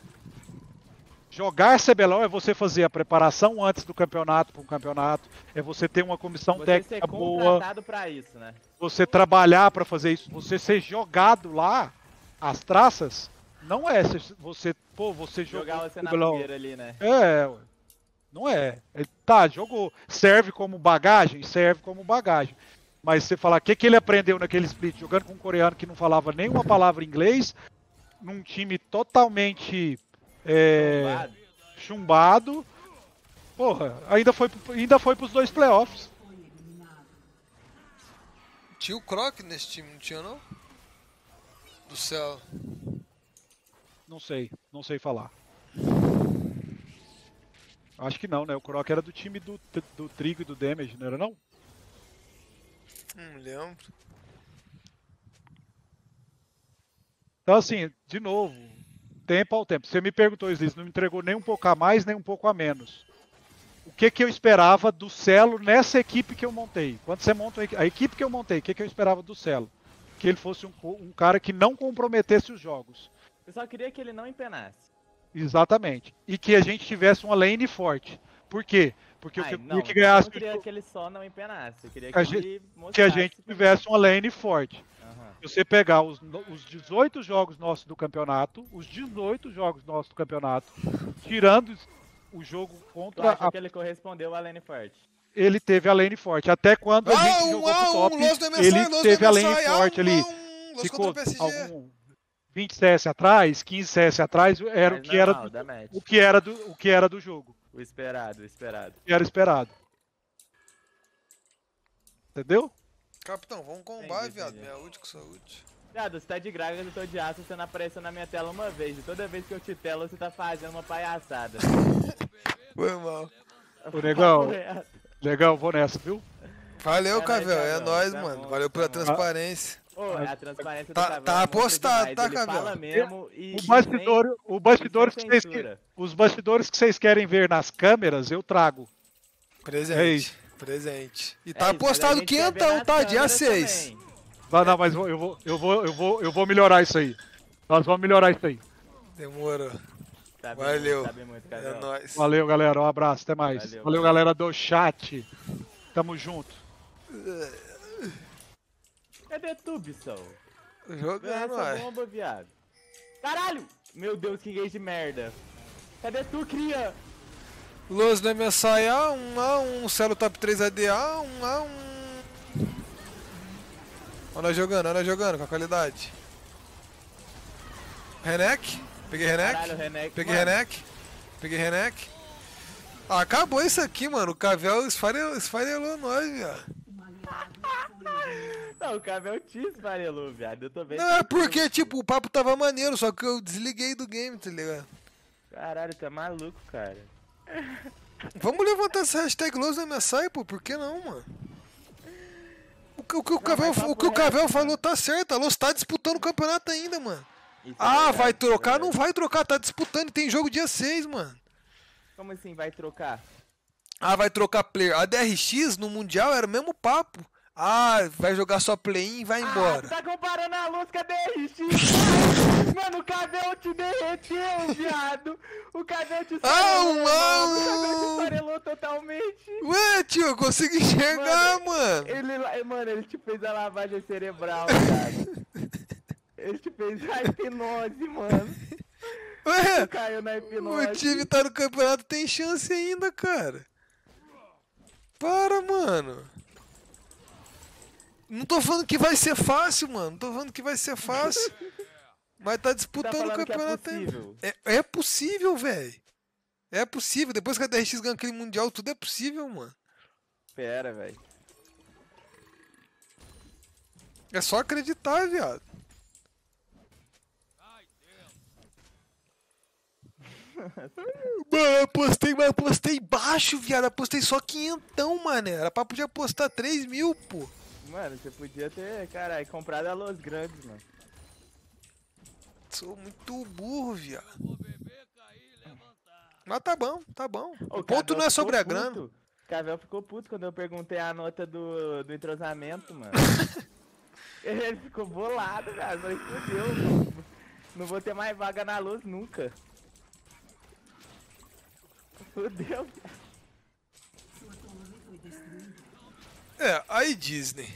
Jogar C B L O L é você fazer a preparação antes do campeonato para um campeonato, é você ter uma comissão Você ser técnica boa, contratado pra isso, né? você trabalhar para fazer isso, você ser jogado lá, as traças, não é você- você, pô, você jogou Jogar você na C B L O L. fogueira ali, né? É, ué. Não é. Ele, tá, jogou. Serve como bagagem? Serve como bagagem. Mas você falar o que, que ele aprendeu naquele split, jogando com um coreano que não falava nenhuma palavra inglês, num time totalmente é, Chumbado. chumbado, porra, ainda foi, pro- ainda foi pros dois playoffs. Tinha o Croc nesse time, não tinha não? Do céu. Não sei, não sei falar. Acho que não, né? O Croc era do time do, do Trigo e do Damage, não era não? Não me lembro. Então, assim, de novo, tempo ao tempo. Você me perguntou, Sliz, não me entregou nem um pouco a mais, nem um pouco a menos. O que, que eu esperava do Celo nessa equipe que eu montei? Quando você monta a equipe que eu montei, o que, que eu esperava do Celo? Que ele fosse um, um cara que não comprometesse os jogos. Eu só queria que ele não empenasse. Exatamente. E que a gente tivesse uma lane forte. Por quê? Porque Ai, eu não, queria que eu ganhasse. não queria que ele só não empenasse. Eu queria Que que a ele mostrasse. Que a gente tivesse uma lane forte. Aham. Se você pegar os, no- os dezoito jogos nossos do campeonato, os dezoito jogos nossos do campeonato, tirando o jogo Tu contra acha a, que ele correspondeu à lane forte? ele teve a lane forte. Até quando a Ah, gente um, jogou ah, pro um, top, Loss do M S I, ele Loss do teve a lane M S I, ah, forte um, ali. ah, um, Loss Ficou contra o P S G. algum vinte C S atrás, quinze C S atrás, era o Mas que era, normal, do, da match. o, que era do, o que era do jogo. O esperado, o esperado. O que era esperado. Entendeu? Capitão, vamos combar, Entendi, viado. entendi. Minha ult com sua ult. Viado, você tá de graça, eu tô de aço, você não apareceu na minha tela uma vez. E toda vez que eu te telo, você tá fazendo uma palhaçada. Foi mal. Ô, negão, legal, vou nessa, viu? Valeu, É nóis, Cavel. É Cavel. nóis, Tá mano. bom, Valeu pela tá bom. transparência. Ô, a transparência Tá- do Cavel tá é monstra apostado, demais, tá, ele Cavel? fala mesmo e... O e bastidor, o bastidores, sem que vocês, censura. os bastidores que vocês querem ver nas câmeras, eu trago. É Presente. isso. Presente. E É tá isso, mas a apostado gente quer ver quinhentão, nas tá? Dia câmeras seis. também. Não, não, mas eu vou, eu vou, eu vou, eu vou melhorar isso aí. Nós vamos melhorar isso aí. Demorou. Sabe Valeu. Muito, sabe muito, É Cavel. nóis. Valeu, galera. Um abraço, até mais. Valeu. Valeu, galera do chat. Tamo junto. Cadê tu, Bissão? Jogando, Essa uai. bomba, viado. Caralho! Meu Deus, que gay de merda. Cadê tu, cria? Los do M S I A, um A, um Celo Top três A D A, um A, um... Olha nós jogando, olha nós jogando, com a qualidade. Renek, peguei Renek, Caralho, Renek. peguei mano. Renek, peguei Renek. Ah, acabou isso aqui, mano, o Cavel esfarelou, esfarelou nós, viado. Não, o Cavel te esfarelou, viado. Eu tô vendo. Não, é porque, tipo, o papo tava maneiro, só que eu desliguei do game, tá ligado? Caralho, tá maluco, cara. Vamos levantar essa hashtag Los do M S I, pô, por que não, mano? O que o, que o Não, Cavel, mas o que o papo Cavel reto, falou mano. tá certo, a Los tá disputando o campeonato ainda, mano. Isso é Ah, verdade, vai isso é trocar? Não verdade. vai trocar, tá disputando e tem jogo dia seis, mano. Como assim vai trocar? Ah, vai trocar player. A D R X no Mundial era o mesmo papo. Ah, vai jogar só play-in e vai Ah, tu embora. tá comparando a luz com a D R X? Mano, o Cavel te derreteu, viado. O Cavel te Ah, esfarelou, um, mano. ah, O Cavel te um. esfarelou totalmente. Ué, tio, eu consigo enxergar, mano. Ele, lá- mano, ele te fez a lavagem cerebral, viado. Ele te fez a hipnose, mano. Ué, Tu caiu na hipnose. o time tá no campeonato, tem chance ainda, cara. Para, mano. Não tô falando que vai ser fácil, mano. Não tô falando que vai ser fácil. Mas tá Tá disputando o falando que é campeonato ainda. possível. É, é possível, velho. É possível. Depois que a D R X ganha aquele mundial, tudo é possível, mano. Pera, velho. É só acreditar, viado. Mano, eu apostei, mas eu apostei baixo, viado. Eu apostei só quinhentão, mané. Era pra poder apostar três mil, pô. Mano, você podia ter, caralho, comprado a Los Grandes, mano. Sou muito burro, viado. Mas tá bom, tá bom. O Ô, ponto Cavel não é ficou sobre a puto. grana. O Cavel ficou puto quando eu perguntei a nota do, do entrosamento, mano. Ele ficou bolado, cara. Eu falei, fudeu, mano. Não vou ter mais vaga na luz nunca. Fudeu, cara. É, aí Disney.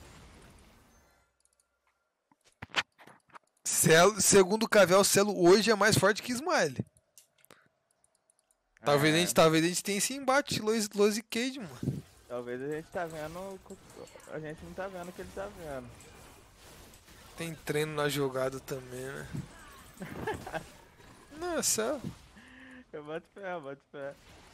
Celo, segundo o Cavel, Celo hoje é mais forte que Smile. Talvez, É. a gente, talvez a gente tenha esse embate, Lois, Lois e Cade, mano. Talvez a gente tá vendo. A gente não tá vendo o que ele tá vendo. Tem treino na jogada também, né? Não, é céu. Eu boto fé, eu boto fé.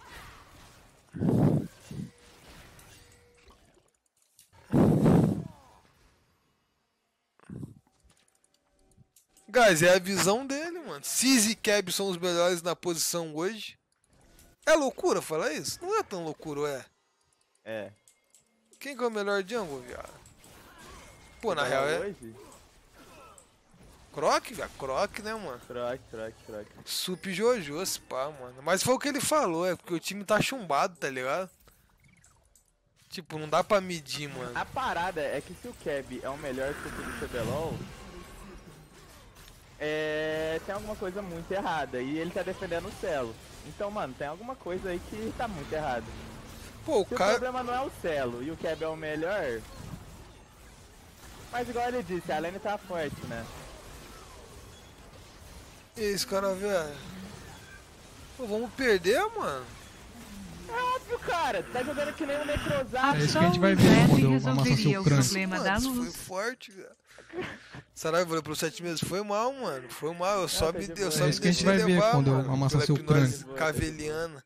Guys, é a visão dele, mano. Sizzy e Keb são os melhores na posição hoje. É loucura falar isso? Não é tão loucura, é? É. Quem que é o melhor jungle, viado? Pô, na Vai real é... hoje? Croc, viado. Croc, né, mano? Troque, troque, troque. Sup Jojo, se pá, mano. Mas foi o que ele falou, é porque o time tá chumbado, tá ligado? Tipo, não dá pra medir, mano. A parada é que se o Keb é o melhor sup do C B L O L, é... tem alguma coisa muito errada. E ele tá defendendo o Celo. Então, mano, tem alguma coisa aí que tá muito errada. Pô, o Se o cara... problema não é o Celo e o Keb é o melhor... Mas igual ele disse, a lane tá forte, né? E esse cara, velho. Pô, vamos perder, mano? É óbvio, cara. Tá jogando que nem um necrosado. É isso Só que a gente o vai ver Zeb quando eu amassar resolveria seu o crânio. problema da Mano, isso foi luz. forte, velho. Saraiva falou pelo sete meses. Foi mal, mano. Foi mal. Eu só tá me, de eu boa. só É me isso que a gente deixei vai ver levar, quando eu mano, amassar pela seu hipnose crânio. caveliana.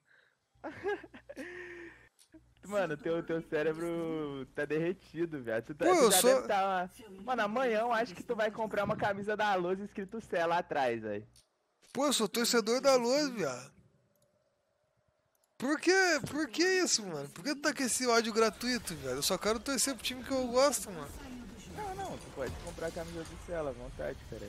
Mano, teu, teu cérebro tá derretido, velho. Tu, tá, Pô, tu eu já sou- deve tá... Mano, amanhã eu acho que tu vai comprar uma camisa da Luz escrito Cé lá atrás, velho. Pô, eu sou torcedor da Luz, viado. Por que? Por que isso, mano? Por que tu tá com esse ódio gratuito, velho? Eu só quero torcer pro time que eu gosto, mano. Não, não, tu pode comprar a camisa do Cé à vontade, cara.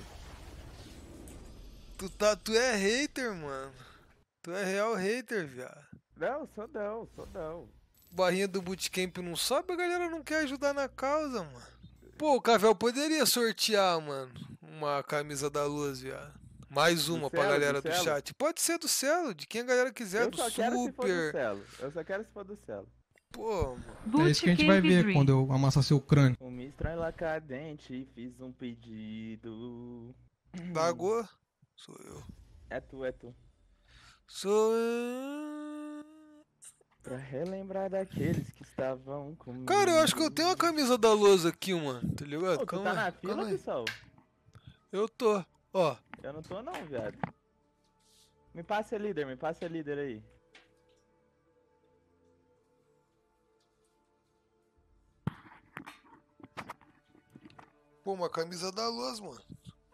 Tu, tá, tu é hater, mano. Tu é real hater, viado. Não, sou não, sou não. Barrinha do bootcamp não sobe, a galera não quer ajudar na causa, mano. Pô, o Cavel poderia sortear, mano, uma camisa da Luz, viado. Mais uma Do pra Celo, galera do do Celo? chat. Pode ser do Celo, de quem a galera quiser, Eu do só quero se for do Super. Celo. Eu só quero se for do Celo. Pô, mano. É isso que a gente vai ver quando eu amassar seu crânio. Um mistral lá cadente, fiz um pedido. Dago? Sou eu. É tu, é tu. Sou eu. Pra relembrar daqueles que estavam comigo. Cara, eu acho que eu tenho uma camisa da Luz aqui, mano. Tá ligado? Ô, tu Calma tá aí, na calma fila, aí. pessoal? Eu tô. Ó. Eu não tô não, viado. Me passa a líder, me passa a líder aí. Pô, uma camisa da Luz, mano.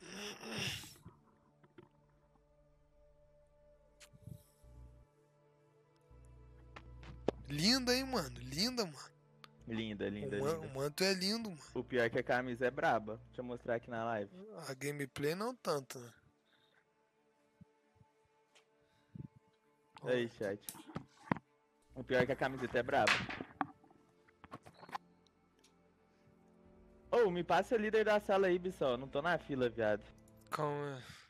Linda, hein, mano? Linda, mano. Linda, linda, O, man- linda. o manto é lindo, mano. O pior é que a camisa é braba. Deixa eu mostrar aqui na live. A gameplay não tanto, né? Ó, Aí, chat. O pior é que a camiseta é braba. Ô, me passa a líder da sala aí, Bissol. Não tô na fila, viado. calma aí.